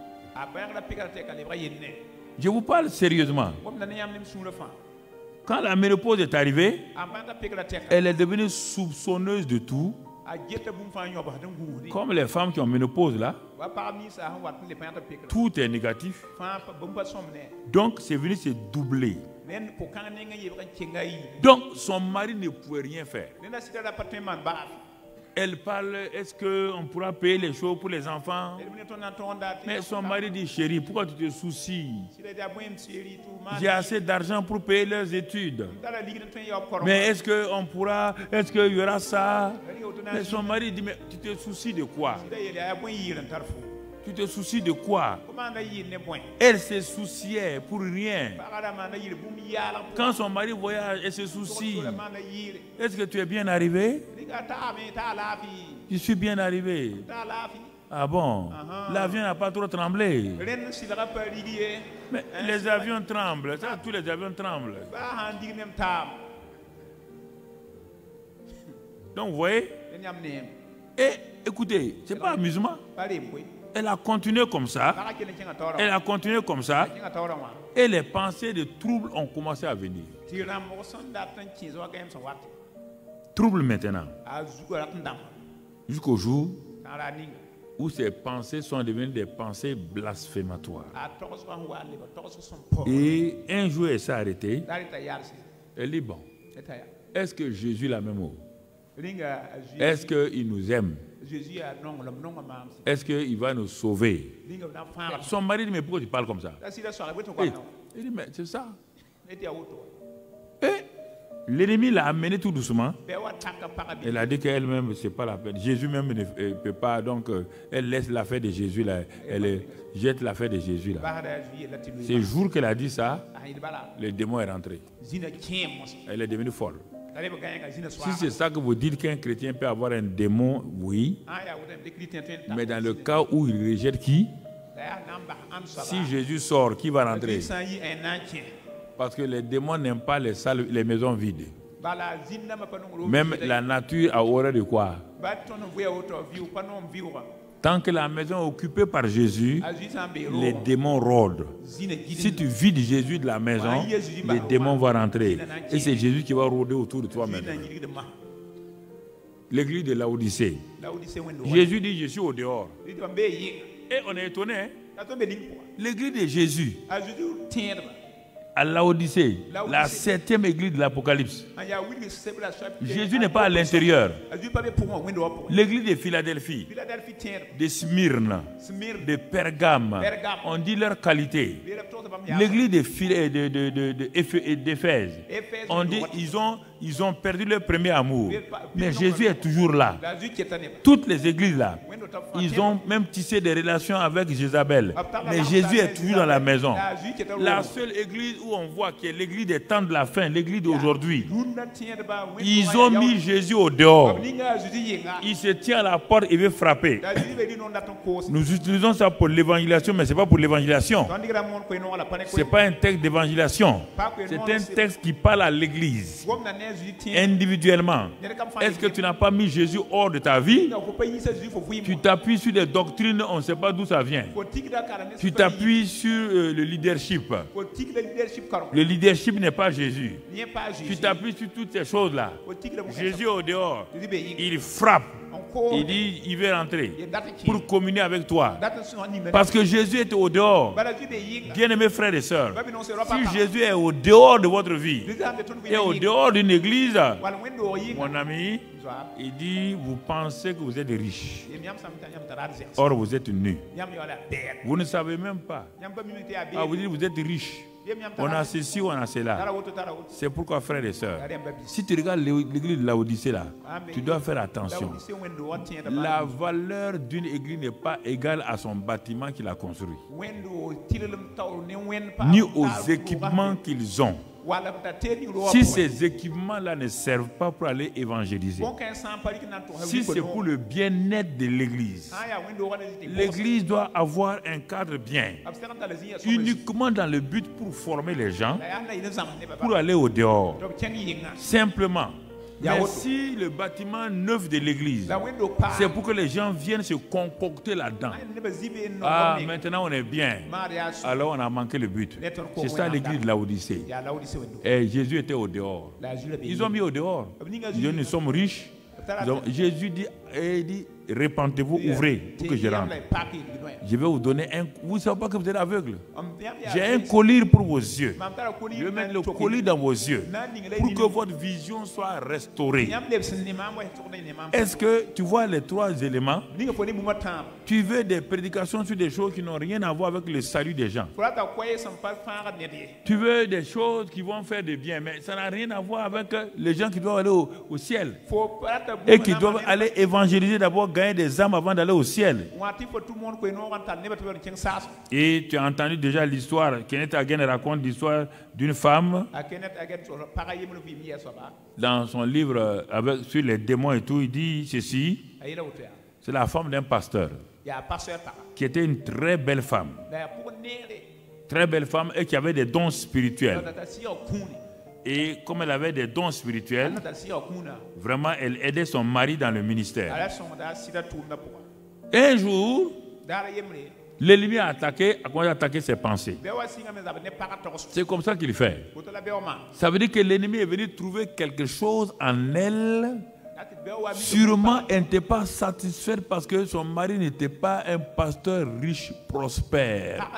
Je vous parle sérieusement. Quand la ménopause est arrivée, elle est devenue soupçonneuse de tout. Comme les femmes qui ont ménopause là, tout est négatif. Donc c'est venu se doubler. Donc son mari ne pouvait rien faire. Elle parle, est-ce qu'on pourra payer les choses pour les enfants? Mais son mari dit, chérie, pourquoi tu te soucies? J'ai assez d'argent pour payer leurs études. Mais est-ce qu'on pourra, est-ce qu'il y aura ça? Mais son mari dit, mais tu te soucies de quoi? Tu te soucies de quoi? Elle se souciait pour rien. Quand son mari voyage, elle se soucie. Est-ce que tu es bien arrivé? Je suis bien arrivé. Ah bon? L'avion n'a pas trop tremblé. Mais les avions tremblent. Ça, tous les avions tremblent. Donc vous voyez? Et écoutez, ce n'est pas amusement. Elle a continué comme ça. Elle a continué comme ça. Et les pensées de troubles ont commencé à venir. Troubles maintenant. Jusqu'au jour où ces pensées sont devenues des pensées blasphématoires. Et un jour, elle s'est arrêtée. Elle dit, bon, est-ce que Jésus l'a même mot? Est-ce qu'il nous aime? Est-ce qu'il va nous sauver? Son mari dit, mais pourquoi tu parles comme ça? Et, il dit, mais c'est ça. Et l'ennemi l'a amené tout doucement. Elle a dit qu'elle-même, ce n'est pas la peine. Jésus même ne peut pas, donc elle laisse l'affaire de Jésus là. Elle jette l'affaire de Jésus là. C'est le jour qu'elle a dit ça, le démon est rentré. Elle est devenue folle. Si c'est ça que vous dites qu'un chrétien peut avoir un démon, oui. Mais dans le cas où il rejette qui? Si Jésus sort, qui va rentrer? Parce que les démons n'aiment pas les salles, les maisons vides. Même la nature a horreur de quoi? Tant que la maison est occupée par Jésus, les démons rôdent. Si tu vides Jésus de la maison, les démons vont rentrer. Et c'est Jésus qui va rôder autour de toi maintenant. L'église de Laodicée. Jésus dit, je suis au dehors. Et on est étonné. Hein? L'église de Jésus à Laodicée, la septième église de l'Apocalypse. Jésus n'est pas à l'intérieur. L'église de Philadelphie, de Smyrne, de Pergame, on dit leur qualité. L'église d'Éphèse, on dit ils ont, ils ont perdu leur premier amour. Mais Jésus est toujours là. Toutes les églises là, ils ont même tissé des relations avec Jézabel. Mais Jésus est toujours dans la maison. La seule église où on voit que l'église des temps de la fin, l'église d'aujourd'hui, ils ont mis Jésus au dehors. Il se tient à la porte et veut frapper. Nous utilisons ça pour l'évangélisation, mais ce n'est pas pour l'évangélisation. Ce n'est pas un texte d'évangélisation. C'est un texte qui parle à l'église individuellement. Est-ce que tu n'as pas mis Jésus hors de ta vie? Tu t'appuies sur des doctrines, on ne sait pas d'où ça vient. Tu t'appuies sur euh, le leadership. Le leadership n'est pas Jésus. Tu t'appuies sur toutes ces choses-là. Jésus est au dehors. Il frappe. Il dit, il veut rentrer pour communier avec toi. Parce que Jésus est au dehors. Bien-aimés frères et sœurs, si Jésus est au dehors de votre vie et au dehors d'une église, mon ami, il dit, vous pensez que vous êtes riche. Or, vous êtes nus. Vous ne savez même pas. Ah, vous dites, vous êtes riche. On a ceci, on a cela. C'est pourquoi, frères et sœurs, si tu regardes l'église de Laodicée là, tu dois faire attention. La valeur d'une église n'est pas égale à son bâtiment qu'il a construit, ni aux équipements qu'ils ont. Si ces équipements-là ne servent pas pour aller évangéliser, si c'est pour le bien-être de l'église, l'église doit avoir un cadre bien, uniquement dans le but pour former les gens, pour aller au dehors. Simplement. Mais si le bâtiment neuf de l'église, c'est pour que les gens viennent se concocter là-dedans. Ah, maintenant on est bien. Alors on a manqué le but. C'est ça l'église de Laodicée. Et Jésus était au dehors. Ils ont mis au dehors. Ils disent, nous sommes riches. Donc, Jésus dit, et dit, répentez-vous, ouvrez pour que je rentre. Je vais vous donner un... Vous ne savez pas que vous êtes aveugle. J'ai un collier pour vos yeux. Je vais mettre le collier dans vos yeux pour que votre vision soit restaurée. Est-ce que tu vois les trois éléments? Tu veux des prédications sur des choses qui n'ont rien à voir avec le salut des gens. Tu veux des choses qui vont faire du bien, mais ça n'a rien à voir avec les gens qui doivent aller au, au ciel et qui doivent aller évangéliser d'abord, gagner des âmes avant d'aller au ciel. Et tu as entendu déjà l'histoire, Kenneth Hagin raconte l'histoire d'une femme dans son livre avec, sur les démons et tout. Il dit ceci, c'est la femme d'un pasteur qui était une très belle femme, très belle femme et qui avait des dons spirituels. Et comme elle avait des dons spirituels, vraiment, elle aidait son mari dans le ministère. Un jour, l'ennemi a attaqué, a commencé à attaquer ses pensées. C'est comme ça qu'il fait. Ça veut dire que l'ennemi est venu trouver quelque chose en elle. Sûrement, elle n'était pas satisfaite parce que son mari n'était pas un pasteur riche, prospère.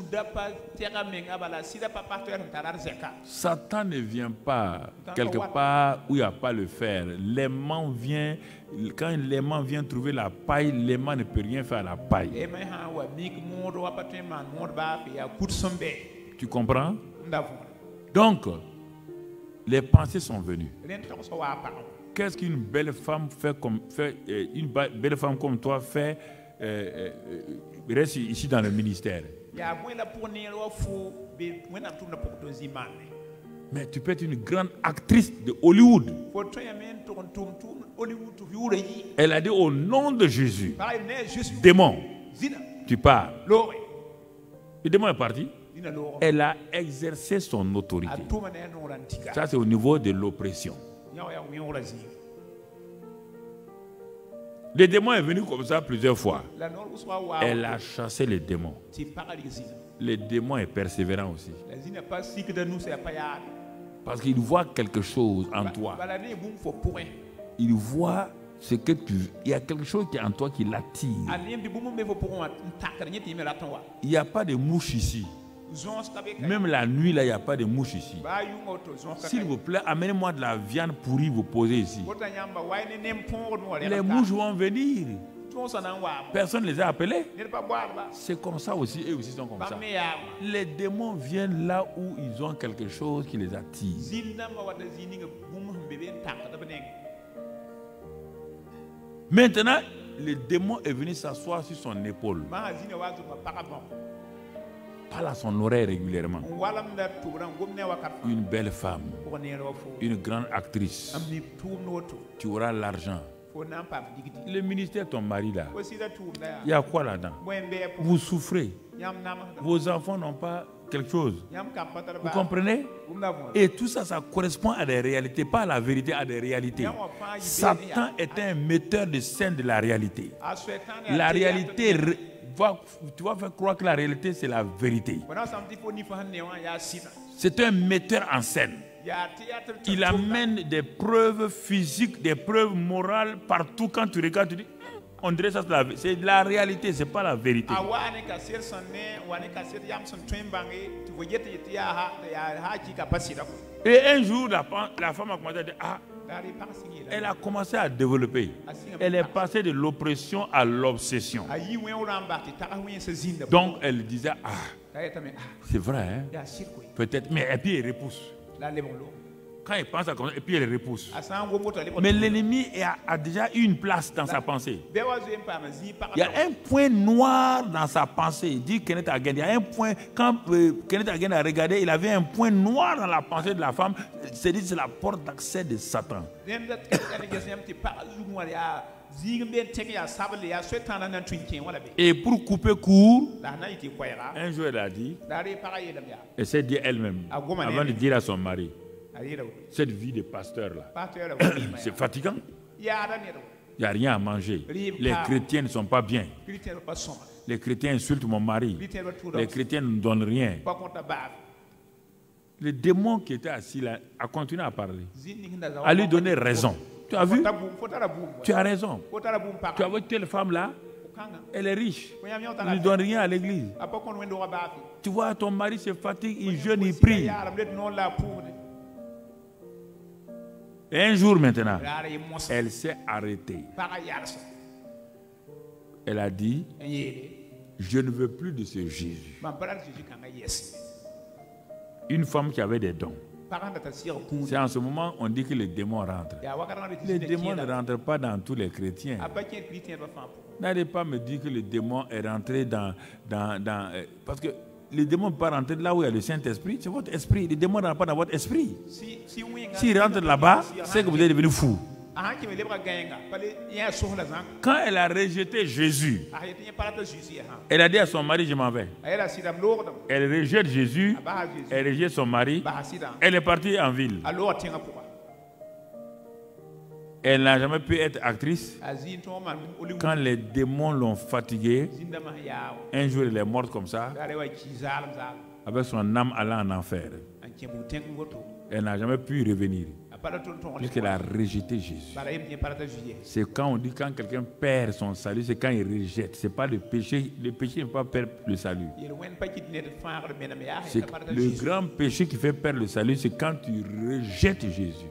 Satan ne vient pas quelque part où il n'y a pas le fer. L'aimant vient, quand l'aimant vient trouver la paille, l'aimant ne peut rien faire à la paille. Tu comprends? Donc, les pensées sont venues. Qu'est-ce qu'une belle femme fait comme fait, euh, une belle femme comme toi fait euh, euh, reste ici dans le ministère? Mais tu peux être une grande actrice de Hollywood. Elle a dit au nom de Jésus, démon, tu pars. Le démon est parti. Elle a exercé son autorité. Ça, c'est au niveau de l'oppression. Le démon est venu comme ça plusieurs fois. Elle a chassé les démons. Le démon est persévérant aussi. Parce qu'il voit quelque chose en toi. Il voit ce que tu... Il y a quelque chose qui est en toi qui l'attire. Il n'y a pas de mouche ici. Même la nuit, là, il n'y a pas de mouche ici. S'il vous plaît, amenez-moi de la viande pourrie, vous posez ici. Les mouches vont venir. Personne ne les a appelés. C'est comme ça aussi, eux aussi sont comme ça. Les démons viennent là où ils ont quelque chose qui les attire. Maintenant, le démon est venu s'asseoir sur son épaule. Parle à son oreille régulièrement. Une belle femme, une grande actrice. Tu auras l'argent. Le ministère de ton mari là, il y a quoi là-dedans? Vous souffrez. Vos enfants n'ont pas quelque chose. Vous comprenez? Et tout ça, ça correspond à des réalités, pas à la vérité, à des réalités. Satan est un metteur de scène de la réalité. La réalité... Tu vas faire croire que la réalité, c'est la vérité. C'est un metteur en scène. Il amène des preuves physiques, des preuves morales partout. Quand tu regardes, tu dis, on dirait ça, c'est la réalité, ce n'est pas la vérité. Et un jour, la, la femme a commencé à dire, ah, elle a commencé à développer. Elle est passée de l'oppression à l'obsession. Donc elle disait, ah, c'est vrai, hein? Peut-être, mais et puis elle repousse. Quand il pense à comme ça, et puis il repousse. Mais l'ennemi a, a déjà eu une place dans sa pensée. Il y a un point noir dans sa pensée. Dit Kenneth Hagin. Il y a un point, quand euh, Kenneth Hagin a regardé, il avait un point noir dans la pensée de la femme. C'est dit c'est la porte d'accès de Satan. Et pour couper court, un jour elle a dit, elle s'est dit elle-même, avant de dire à son mari, cette vie de pasteur-là, c'est fatigant. Il n'y a rien à manger. Les chrétiens ne sont pas bien. Les chrétiens insultent mon mari. Les chrétiens ne donnent rien. Le démon qui était assis là a continué à parler, à lui donner raison. Tu as vu? Tu as raison. Tu as vu telle femme là? Elle est riche. Elle ne donne rien à l'église. Tu vois, ton mari se fatigue, il jeûne, il prie. Et un jour maintenant, elle s'est arrêtée. Elle a dit, je ne veux plus de ce Jésus. Une femme qui avait des dons. C'est en ce moment on dit que les démons rentrent. Les démons ne rentrent pas dans tous les chrétiens. N'allez pas me dire que le démon est rentré dans... dans, dans parce que les démons ne peuvent pas rentrer là où il y a le Saint-Esprit. C'est votre esprit. Les démons ne rentrent pas dans votre esprit. S'ils rentrent là-bas, c'est que vous êtes devenu fou. Quand elle a rejeté Jésus, elle a dit à son mari, je m'en vais. Elle rejette Jésus, elle rejette son mari, elle est partie en ville. Elle n'a jamais pu être actrice. Quand les démons l'ont fatiguée, un jour elle est morte comme ça, avec son âme allant en enfer. Elle n'a jamais pu revenir, puisqu'elle a rejeté Jésus. C'est quand on dit quand quelqu'un perd son salut, c'est quand il rejette. Ce n'est pas le péché. Le péché ne peut pas perdre le salut. C'est le grand péché qui fait perdre le salut, c'est quand tu rejettes Jésus.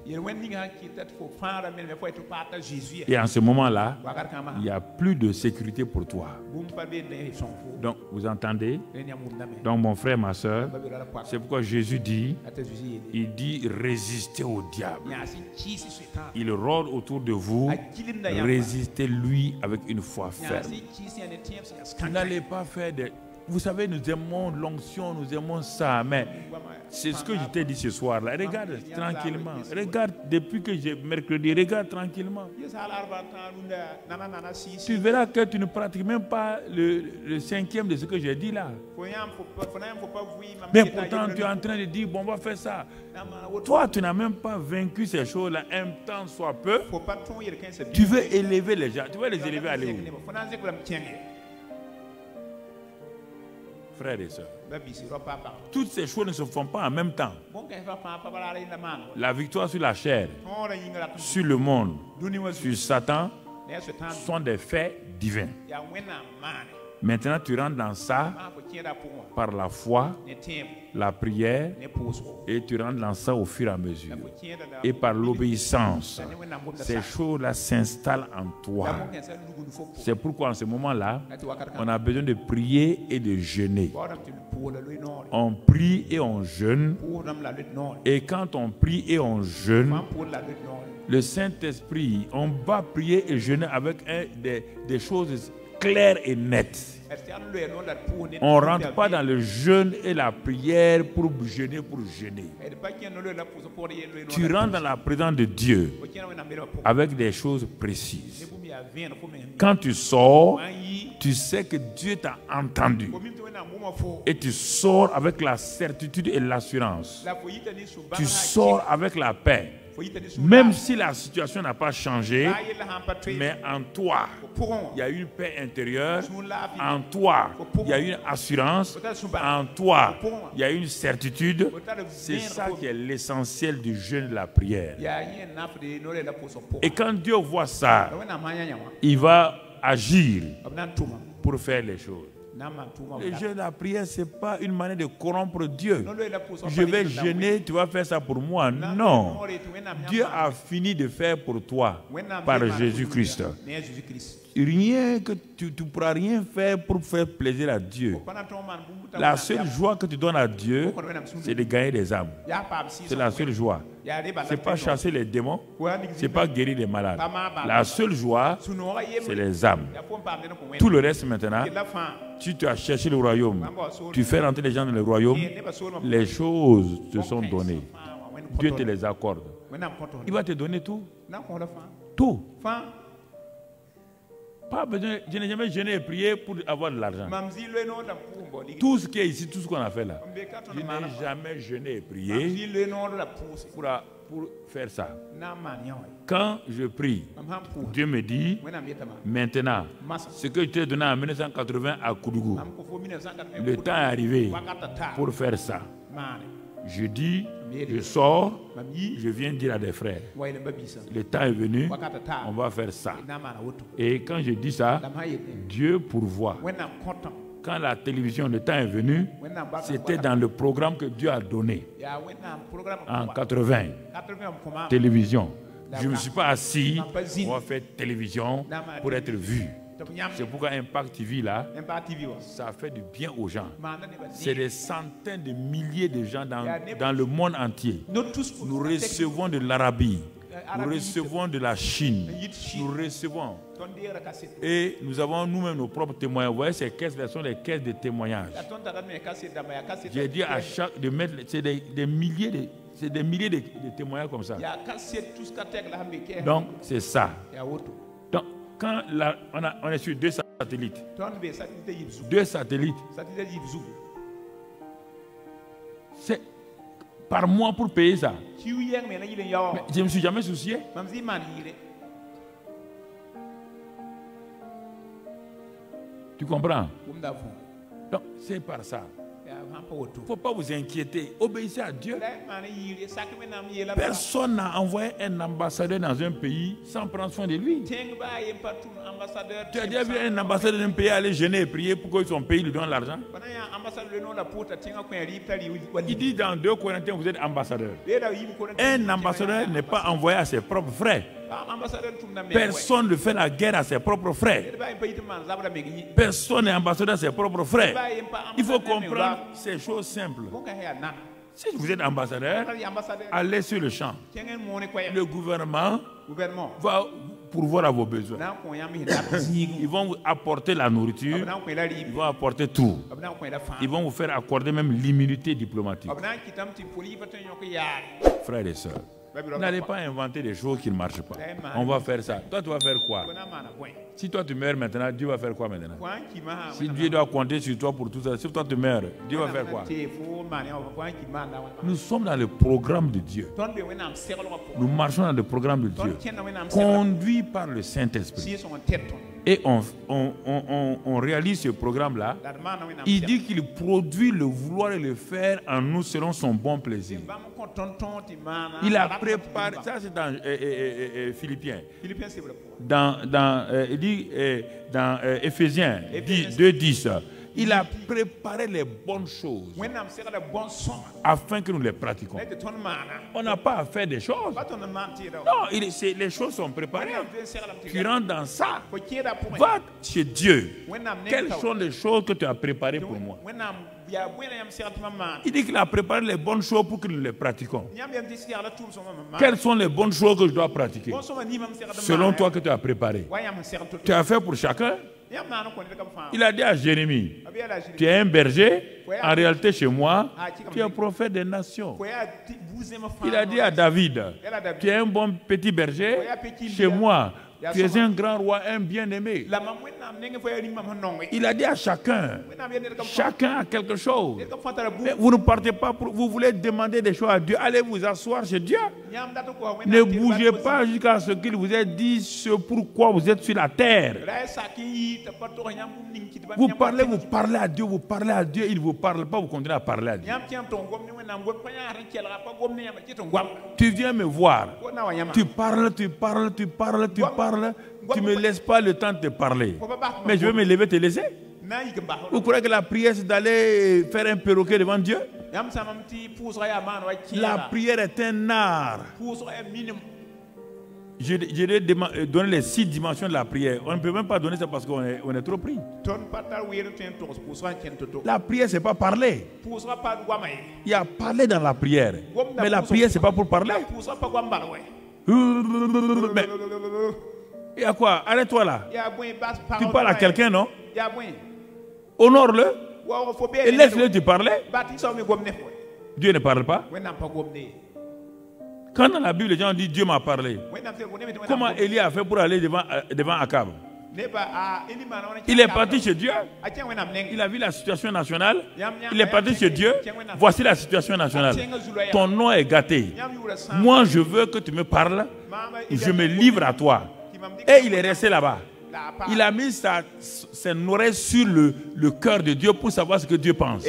Et en ce moment-là, il n'y a plus de sécurité pour toi. Donc, vous entendez? Donc, mon frère, ma soeur, c'est pourquoi Jésus dit, il dit résistez au diable. Il rôde autour de vous, résistez-lui avec une foi ferme. N'allez pas faire des... Vous savez, nous aimons l'onction, nous aimons ça, mais c'est ce que je t'ai dit ce soir-là. Regarde tranquillement. Regarde depuis que j'ai mercredi, regarde tranquillement. Tu verras que tu ne pratiques même pas le, le cinquième de ce que j'ai dit là. Mais pourtant, tu es en train de dire, bon, on va faire ça. Toi, tu n'as même pas vaincu ces choses-là, un temps soit peu. Tu veux élever les gens. Tu veux les élever à aller où? Frères et sœurs, toutes ces choses ne se font pas en même temps. La victoire sur la chair, sur le monde, sur Satan, sont des faits divins. Maintenant, tu rentres dans ça par la foi, la prière, et tu rentres dans ça au fur et à mesure. Et par l'obéissance, ces choses-là s'installent en toi. C'est pourquoi en ce moment-là, on a besoin de prier et de jeûner. On prie et on jeûne. Et quand on prie et on jeûne, le Saint-Esprit, on va prier et jeûner avec un, des, des choses claires et nettes. On ne rentre pas dans le jeûne et la prière pour jeûner, pour jeûner. Tu rentres dans la présence de Dieu avec des choses précises. Quand tu sors, tu sais que Dieu t'a entendu. Et tu sors avec la certitude et l'assurance. Tu sors avec la paix. Même si la situation n'a pas changé, mais en toi, il y a une paix intérieure. En toi, il y a une assurance. En toi, il y a une certitude. C'est ça qui est l'essentiel du jeûne de la prière. Et quand Dieu voit ça, il va agir pour faire les choses. Le jeûne de la prière, ce n'est pas une manière de corrompre Dieu. Je vais jeûner, tu vas faire ça pour moi. Non. Dieu a fini de faire pour toi par Jésus-Christ. Rien que tu ne pourras rien faire pour faire plaisir à Dieu. La seule joie que tu donnes à Dieu, c'est de gagner des âmes. C'est la seule joie. Ce n'est pas chasser les démons, ce n'est pas guérir les malades. La seule joie, c'est les âmes. Tout le reste maintenant, si tu as cherché le royaume, tu fais rentrer les gens dans le royaume, les choses te sont données. Dieu te les accorde. Il va te donner tout. Tout. Pas besoin, je n'ai jamais jeûné et prié pour avoir de l'argent. Tout ce qui est ici, tout ce qu'on a fait là, je n'ai jamais jeûné et prié pour, pour faire ça. Quand je prie, Dieu me dit, maintenant, ce que je t'ai donné en mille neuf cent quatre-vingts à Koudougou, le temps est arrivé pour faire ça. Je dis, je sors, je viens dire à des frères, le temps est venu, on va faire ça. Et quand je dis ça, Dieu pourvoit. Quand la télévision, le temps est venu, c'était dans le programme que Dieu a donné. En quatre-vingts, télévision. Je ne me suis pas assis, on va faire télévision pour être vu. C'est pourquoi Impact T V là, ça fait du bien aux gens. C'est des centaines de milliers de gens dans, dans le monde entier. Nous recevons de l'Arabie, nous recevons de la Chine, nous recevons. Et nous avons nous-mêmes nos propres témoignages. Vous voyez, ces caisses sont des caisses de témoignages. J'ai dit à chaque de mettre, c'est des, des milliers de, c'est des milliers de, de témoignages comme ça. Donc c'est ça. Donc, quand la, on, a, on est sur deux satellites, deux satellites, c'est par mois pour payer ça. Mais je ne me suis jamais soucié. Tu comprends? Donc, c'est par ça. Il ne faut pas vous inquiéter. Obéissez à Dieu. Personne n'a envoyé un ambassadeur dans un pays sans prendre soin de lui. Tu as déjà vu un ambassadeur d'un pays aller jeûner et prier pour que son pays lui donne l'argent? Il dit dans deux Corinthiens, vous êtes ambassadeur. Un ambassadeur n'est pas envoyé à ses propres frais. Personne ne fait la guerre à ses propres frères. Personne n'est ambassadeur à ses propres frères. Il faut comprendre ces choses simples. Si vous êtes ambassadeur, allez sur le champ. Le gouvernement va pourvoir à vos besoins. Ils vont vous apporter la nourriture, ils vont apporter tout. Ils vont vous faire accorder même l'immunité diplomatique. Frères et sœurs, n'allez pas inventer des choses qui ne marchent pas. On va faire ça. Toi, tu vas faire quoi? Si toi tu meurs maintenant, Dieu va faire quoi maintenant? Si Dieu doit compter sur toi pour tout ça, si toi tu meurs, Dieu va faire quoi? Nous sommes dans le programme de Dieu. Nous marchons dans le programme de Dieu, conduit par le Saint-Esprit. Et on, on, on, on réalise ce programme-là. Il dit qu'il produit le vouloir et le faire en nous selon son bon plaisir. Il a préparé, ça c'est dans euh, euh, euh, Philippiens. Dans, dans, euh, il dit euh, dans euh, Éphésiens deux dix. Il a préparé les bonnes choses afin que nous les pratiquions. On n'a pas à faire des choses. Non, il, les choses sont préparées. Tu rentres dans ça. Va chez Dieu. Quelles sont les choses que tu as préparées pour moi? Il dit qu'il a préparé les bonnes choses pour que nous les pratiquions. Quelles sont les bonnes choses que je dois pratiquer selon toi que tu as préparé? Tu as fait pour chacun. Il a dit à Jérémie, tu es un berger, en réalité chez moi, tu es un prophète des nations. Il a dit à David, tu es un bon petit berger, chez moi, tu es un grand roi, un bien-aimé. Il a dit à chacun, chacun a quelque chose. Mais vous ne partez pas, pour, vous voulez demander des choses à Dieu, allez vous asseoir chez Dieu. Ne bougez pas jusqu'à ce qu'il vous ait dit ce pourquoi vous êtes sur la terre. Vous parlez, vous parlez à Dieu, vous parlez à Dieu, il ne vous parle pas, vous continuez à parler à Dieu. Tu viens me voir, tu parles, tu parles, tu parles, tu parles, tu ne me laisses pas le temps de te parler. Mais je vais me lever et te laisser. Vous croyez que la prière c'est d'aller faire un perroquet devant Dieu? La prière est un art. Je, je vais donner les six dimensions de la prière. On ne peut même pas donner ça parce qu'on est, on est trop pris. La prière, ce n'est pas parler. Il y a parler dans la prière. Mais la prière, ce n'est pas pour parler. Mais, il y a quoi? Arrête-toi là. Tu parles à quelqu'un, non? Honore-le. Et laisse-le te parler. Dieu ne parle pas. Quand dans la Bible, les gens disent Dieu m'a parlé, comment Élie a fait pour aller devant, devant Akab? Il est parti chez Dieu. Il a vu la situation nationale. Il est parti chez Dieu. Voici la situation nationale. Ton nom est gâté. Moi, je veux que tu me parles. Je me livre à toi. Et il est resté là-bas. Il a mis sa, son oreille sur le, le cœur de Dieu pour savoir ce que Dieu pense.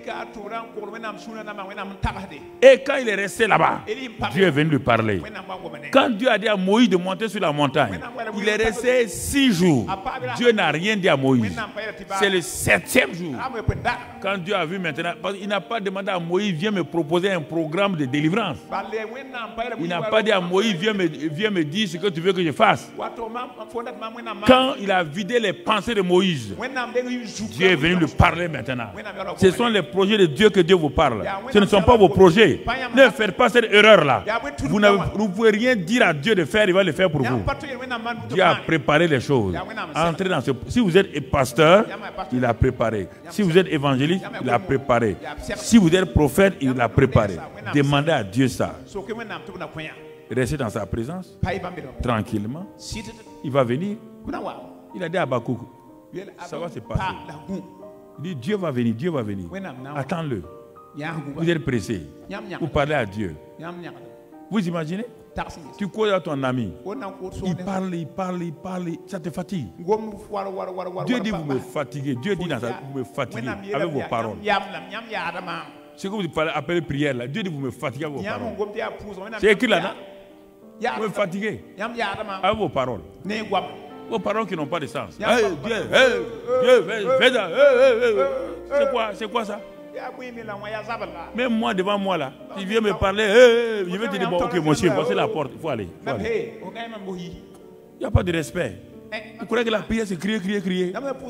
Et quand il est resté là-bas, Dieu est venu lui parler. Quand Dieu a dit à Moïse de monter sur la montagne, il est resté six jours. Dieu n'a rien dit à Moïse. C'est le septième jour. Quand Dieu a vu maintenant, parce qu'il n'a pas demandé à Moïse, viens me proposer un programme de délivrance. Il n'a pas dit à Moïse, viens me, viens me dire ce que tu veux que je fasse. Quand il a vidé les pensées de Moïse, Dieu est venu lui parler maintenant. Ce sont les projets de Dieu que Dieu vous parle. Ce ne sont pas vos projets. Ne faites pas cette erreur-là. Vous ne pouvez rien dire à Dieu de faire, il va le faire pour vous. Dieu a préparé les choses. Entrez dans ce... Si vous êtes pasteur, il a préparé. Si vous êtes évangéliste, il a préparé. Si vous êtes prophète, il l'a préparé. Demandez à Dieu ça. Restez dans sa présence, tranquillement. Il va venir. Il a dit à Habakkuk, ça va se passer. Il dit, Dieu va venir, Dieu va venir. Attends-le. Vous êtes pressé. Vous parlez à Dieu. Vous imaginez? Tu cours à ton ami. Il parle, il parle, il parle. Ça te fatigue. Dieu dit, vous me fatiguez. Dieu dit, dans sa, vous me fatiguez avec vos paroles. Ce que vous appelez prière là, Dieu dit, vous me fatiguez avec vos paroles. C'est écrit là, non? Vous me fatiguez avec vos paroles. Vos paroles qui n'ont pas de sens. Hey, Dieu, hey, Dieu, fais ça. C'est quoi, c'est quoi ça? Même moi, devant moi là, il vient me parler, hey, je vais te dire, bon, ok, monsieur, voici la porte, il faut aller. Faut aller. Il n'y a pas de respect. Vous croyez que la prière c'est crier, crier, crier?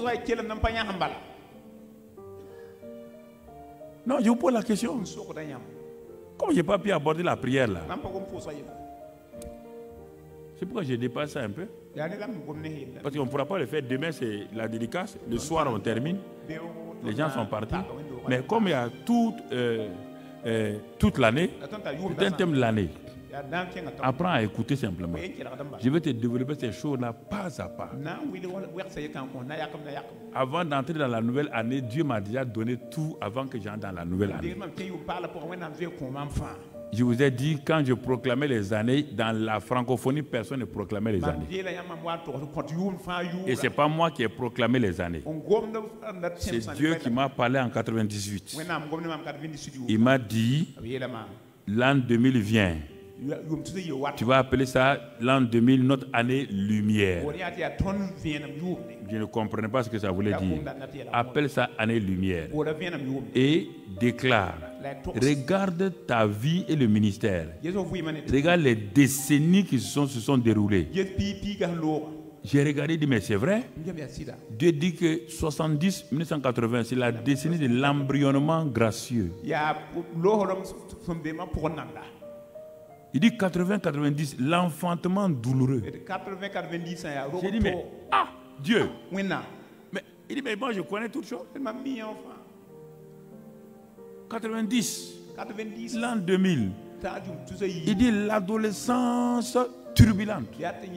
Non, je vous pose la question. Comment je n'ai pas pu aborder la prière là? C'est pourquoi je dépasse ça un peu. Parce qu'on ne pourra pas le faire demain, c'est la dédicace. Le soir, on termine. Les gens sont partis. Mais comme il y a toute, euh, euh, toute l'année, c'est un thème de l'année. Apprends à écouter simplement. Je vais te développer ces choses-là pas à pas. Avant d'entrer dans la nouvelle année, Dieu m'a déjà donné tout avant que j'entre dans la nouvelle année. Je vous ai dit, quand je proclamais les années, dans la francophonie, personne ne proclamait les années. Et ce n'est pas moi qui ai proclamé les années. C'est Dieu qui m'a parlé en quatre-vingt-dix-huit. Il m'a dit, l'an deux mille vient. Tu vas appeler ça l'an deux mille, notre année lumière. Je ne comprenais pas ce que ça voulait dire. Appelle ça année lumière. Et déclare, regarde ta vie et le ministère. Regarde les décennies qui se sont, se sont déroulées. J'ai regardé et dit, mais c'est vrai. Dieu dit que soixante-dix mille neuf cent quatre-vingts, c'est la décennie de l'embryonnement gracieux. Il dit quatre-vingts quatre-vingt-dix, l'enfantement douloureux. J'ai dit, mais, ah, Dieu. Mais il dit, mais moi je connais toutes choses. quatre-vingt-dix, l'an deux mille. Il dit, l'adolescence turbulente.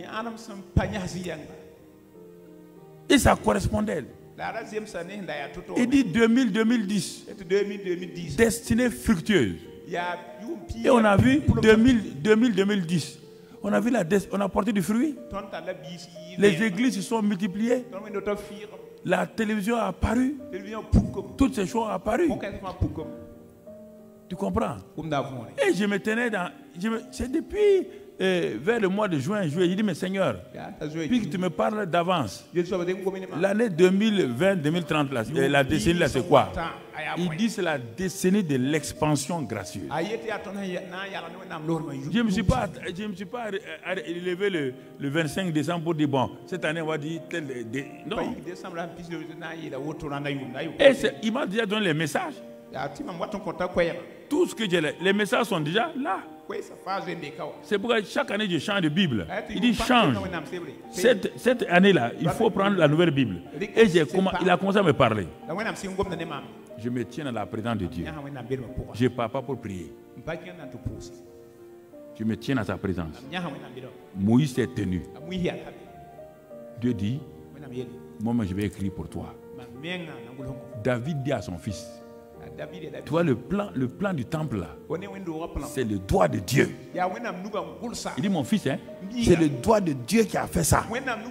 Et ça correspondait. Il dit deux mille deux mille dix, destinée fructueuse. Et on a vu deux mille deux mille dix, on a vu la on a porté du fruit. Les églises se sont multipliées. La télévision a apparu. Toutes ces choses ont apparu. Tu comprends? Et je me tenais dans... C'est depuis Et vers le mois de juin, juillet, il dit, mais Seigneur, puis tu me parles d'avance. L'année deux mille vingt deux mille trente, la, la décennie, là, c'est quoi? Il dit c'est la décennie de l'expansion gracieuse. Je ne me suis pas, je me suis pas élevé le, le vingt-cinq décembre pour dire, bon, cette année, on va dire tel... De, non. Et il m'a déjà donné les messages. Tout ce que j'ai, les messages sont déjà là. C'est pourquoi chaque année je change de Bible. Il dit change. Cette, cette année-là, il faut prendre la nouvelle Bible. Et il a commencé à me parler. Je me tiens dans la présence de Dieu. Je ne pars pas pour prier. Je me tiens dans sa présence. Moïse s'est tenu. Dieu dit, moi je vais écrire pour toi. David dit à son fils, tu vois le plan, le plan du temple là, c'est le doigt de Dieu. Il dit mon fils, hein, c'est le doigt de Dieu qui a fait ça.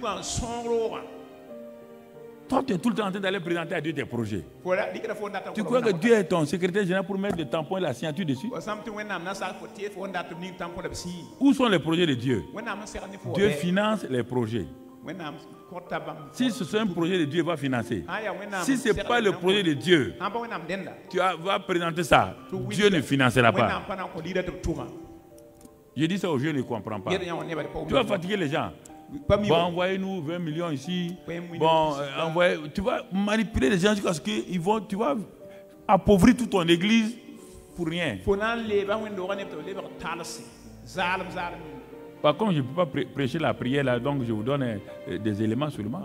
Toi, tu es tout le temps en train d'aller présenter à Dieu tes projets. Tu crois que Dieu est ton secrétaire général pour mettre le tampon et la signature dessus? Où sont les projets de Dieu? Dieu finance les projets. Si ce sont un projet de Dieu, il va financer. Si ce n'est pas le projet de Dieu, tu vas présenter ça. Dieu ne financera pas. Je dis ça aux jeunes, ils ne comprennent pas. Tu vas fatiguer les gens. Bon, envoyez-nous vingt millions ici. Bon, euh, envoyez, tu vas manipuler les gens jusqu'à ce qu'ils vont, tu vas appauvrir toute ton église pour rien. Par contre, je ne peux pas prê prêcher la prière là, donc je vous donne euh, des éléments seulement.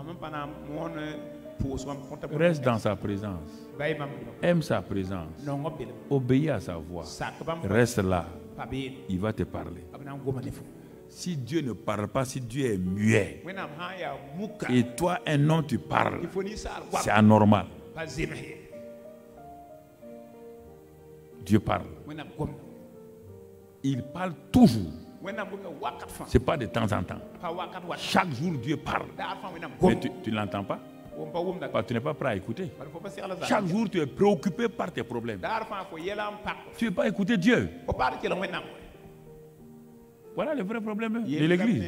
Reste dans sa présence. Aime sa présence. Obéis à sa voix. Reste là. Il va te parler. Si Dieu ne parle pas, si Dieu est muet, et toi, un homme, tu parles, c'est anormal. Dieu parle. Il parle toujours. Ce n'est pas de temps en temps. Chaque jour, Dieu parle. Mais tu, tu ne l'entends pas? Parce que tu n'es pas prêt à écouter. Chaque jour, tu es préoccupé par tes problèmes. Tu ne veux pas écouter Dieu. Voilà le vrai problème de l'église.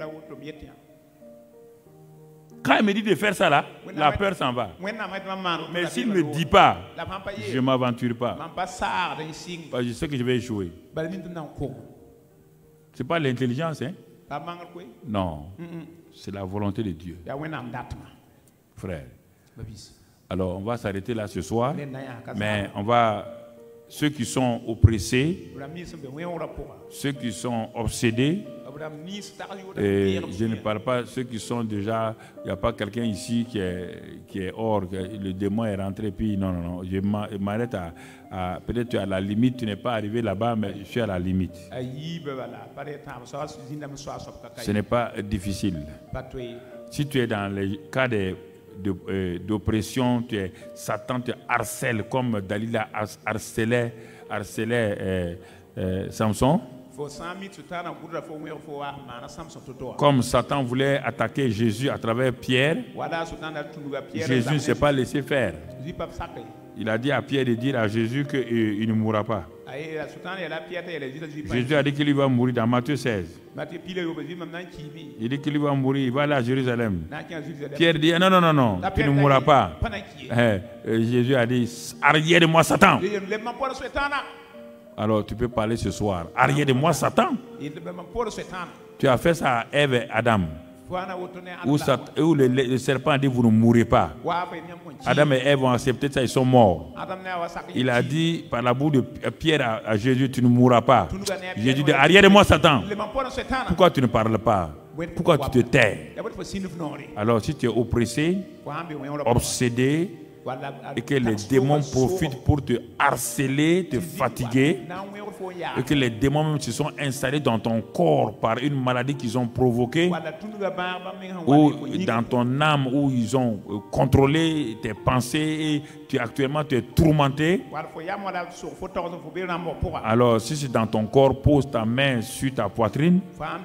Quand il me dit de faire ça là, la peur s'en va. Mais s'il ne me dit pas, je ne m'aventure pas. Parce que je sais que je vais échouer. Ce n'est pas l'intelligence, hein? Non. C'est la volonté de Dieu. Frère. Alors, on va s'arrêter là ce soir. Mais on va... Ceux qui sont oppressés, ceux qui sont obsédés, et je ne parle pas ceux qui sont déjà, il n'y a pas quelqu'un ici qui est, qui est hors, le démon est rentré, puis non, non, non, je m'arrête à, à peut-être à la limite, tu n'es pas arrivé là-bas, mais je suis à la limite. Ce n'est pas difficile. Si tu es dans les cas de d'oppression, tu es, Satan te harcèle comme Dalila harcelait, harcelait euh, euh, Samson. Comme Satan voulait attaquer Jésus à travers Pierre, Jésus ne s'est pas laissé faire. Il a dit à Pierre de dire à Jésus qu'il euh, ne mourra pas. Jésus a dit qu'il va mourir dans Matthieu seize. Il dit qu'il va mourir, il va aller à Jérusalem. Pierre dit non, non, non, non, tu ne mourras pas. Eh, Jésus a dit arrière de moi Satan. Alors tu peux parler ce soir. Arrière de moi Satan. Tu as fait ça à Ève et Adam. Où, ça, où le, le serpent a dit vous ne mourrez pas. Adam et Ève ont accepté ça, ils sont morts. Il a dit par la bouche de Pierre à, à Jésus, tu ne mourras pas. Jésus dit arrière de moi Satan. Pourquoi tu ne parles pas? Pourquoi tu te tais? Alors si tu es oppressé, obsédé, et que les démons profitent pour te harceler, te fatiguer, et que les démons même se sont installés dans ton corps par une maladie qu'ils ont provoquée, ou dans ton âme où ils ont contrôlé tes pensées et tu, actuellement tu es tourmenté. Alors si c'est dans ton corps, pose ta main sur ta poitrine.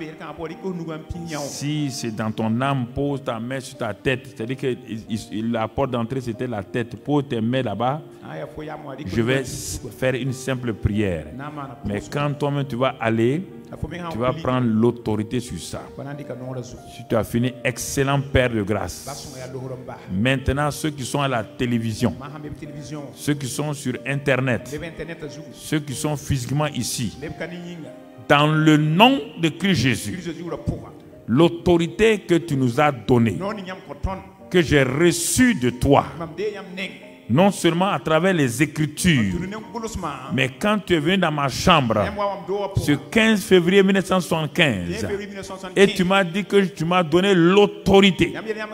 Si c'est dans ton âme, pose ta main sur ta tête. C'est-à-dire que la porte d'entrée c'était la tête. Pose tes mains là-bas. Je vais faire une simple prière. Mais quand toi-même tu vas aller, Tu vas prendre l'autorité sur ça. Si tu as fini, excellent Père de grâce. Maintenant, ceux qui sont à la télévision, ceux qui sont sur Internet, ceux qui sont physiquement ici, dans le nom de Christ Jésus, l'autorité que tu nous as donnée, que j'ai reçue de toi, non seulement à travers les Écritures, mais quand tu es venu dans ma chambre, ce quinze février mille neuf cent soixante-quinze, et tu m'as dit que tu m'as donné l'autorité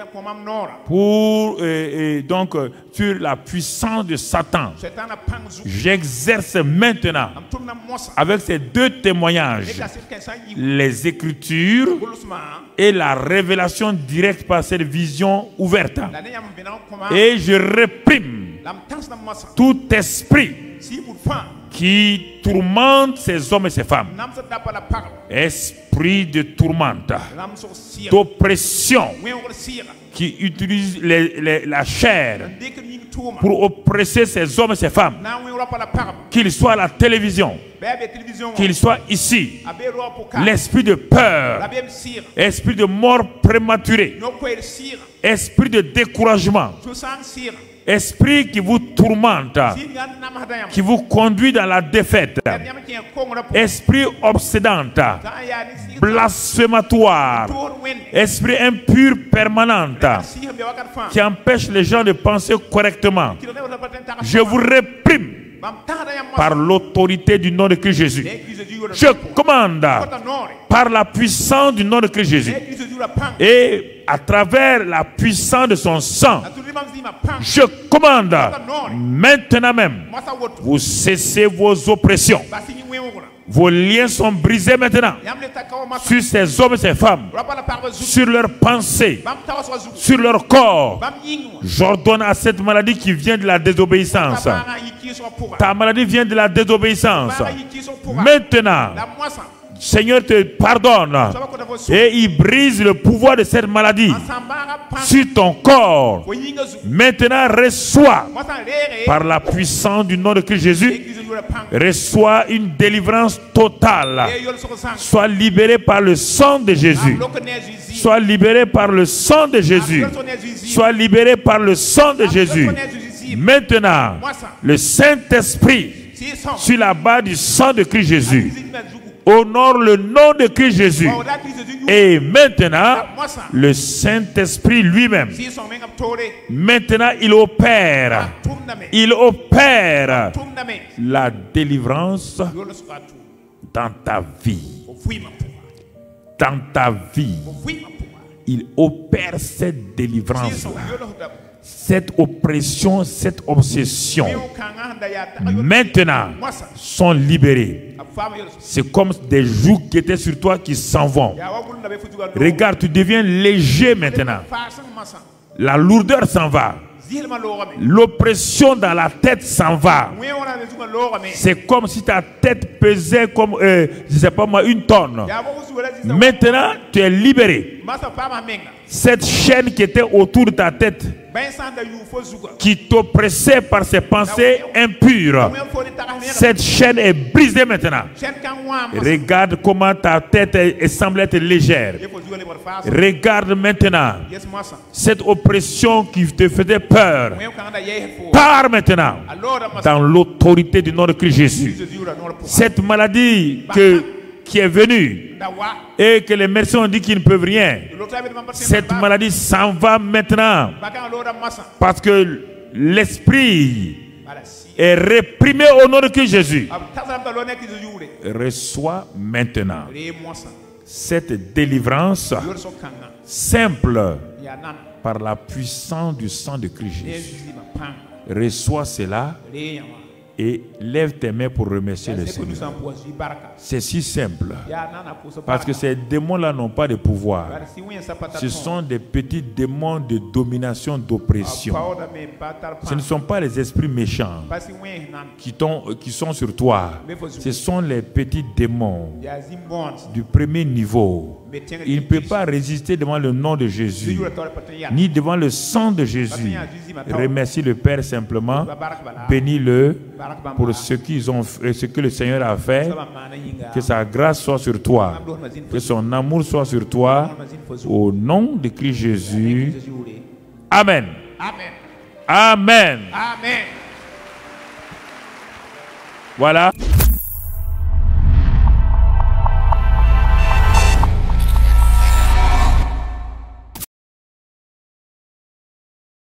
pour, euh, et donc, euh, sur la puissance de Satan. J'exerce maintenant, avec ces deux témoignages, les Écritures et la révélation directe par cette vision ouverte. Et je réprime tout esprit qui tourmente ces hommes et ces femmes. Esprit de tourmente, d'oppression, qui utilise les, les, la chair pour oppresser ces hommes et ces femmes, qu'ils soient à la télévision, qu'ils soient ici. L'esprit de peur, esprit de mort prématurée, esprit de découragement, esprit qui vous tourmente, qui vous conduit dans la défaite, esprit obsédant, blasphématoire, esprit impur permanent, qui empêche les gens de penser correctement, je vous réprime par l'autorité du nom de Christ Jésus. Je commande par la puissance du nom de Christ Jésus et à travers la puissance de son sang, je commande maintenant même, vous cessez vos oppressions. Vos liens sont brisés maintenant sur ces hommes et ces femmes, sur leurs pensées, sur leur corps. J'ordonne à cette maladie qui vient de la désobéissance. Ta maladie vient de la désobéissance. Maintenant, Seigneur te pardonne et il brise le pouvoir de cette maladie sur ton corps. Maintenant, reçois par la puissance du nom de Christ Jésus, reçois une délivrance totale. Sois libéré par le sang de Jésus. Sois libéré par le sang de Jésus. Sois libéré par le sang de Jésus. Maintenant, le Saint-Esprit, sur la base du sang de Christ Jésus, honore le nom de Christ Jésus. Et maintenant, le Saint-Esprit lui-même, maintenant il opère, il opère la délivrance dans ta vie. Dans ta vie, il opère cette délivrance, cette oppression, cette obsession. Maintenant, sont libérés. C'est comme des jougs qui étaient sur toi qui s'en vont. Regarde, tu deviens léger maintenant. La lourdeur s'en va. L'oppression dans la tête s'en va. C'est comme si ta tête pesait comme, euh, je sais pas moi, une tonne. Maintenant, tu es libéré. Cette chaîne qui était autour de ta tête, qui t'oppressait par ses pensées impures, cette chaîne est brisée maintenant. Regarde comment ta tête est, est, semble être légère. Regarde maintenant cette oppression qui te faisait peur. Pars maintenant dans l'autorité du nom de Christ Jésus. Cette maladie que, qui est venue et que les médecins ont dit qu'ils ne peuvent rien, cette maladie s'en va maintenant parce que l'esprit est réprimé au nom de Christ Jésus. Reçois maintenant cette délivrance simple par la puissance du sang de Christ Jésus. Reçois cela et lève tes mains pour remercier le Seigneur. C'est si simple. Parce que ces démons-là n'ont pas de pouvoir. Ce sont des petits démons de domination, d'oppression. Ce ne sont pas les esprits méchants qui, qui sont sur toi. Ce sont les petits démons du premier niveau. Il ne peut pas résister devant le nom de Jésus, ni devant le sang de Jésus. Remercie le Père simplement. Bénis-le. pour ce qu'ils ont fait, ce que le Seigneur a fait. Que sa grâce soit sur toi, que son amour soit sur toi. Au nom de Christ Jésus. Amen. Amen. Amen. Amen. Voilà.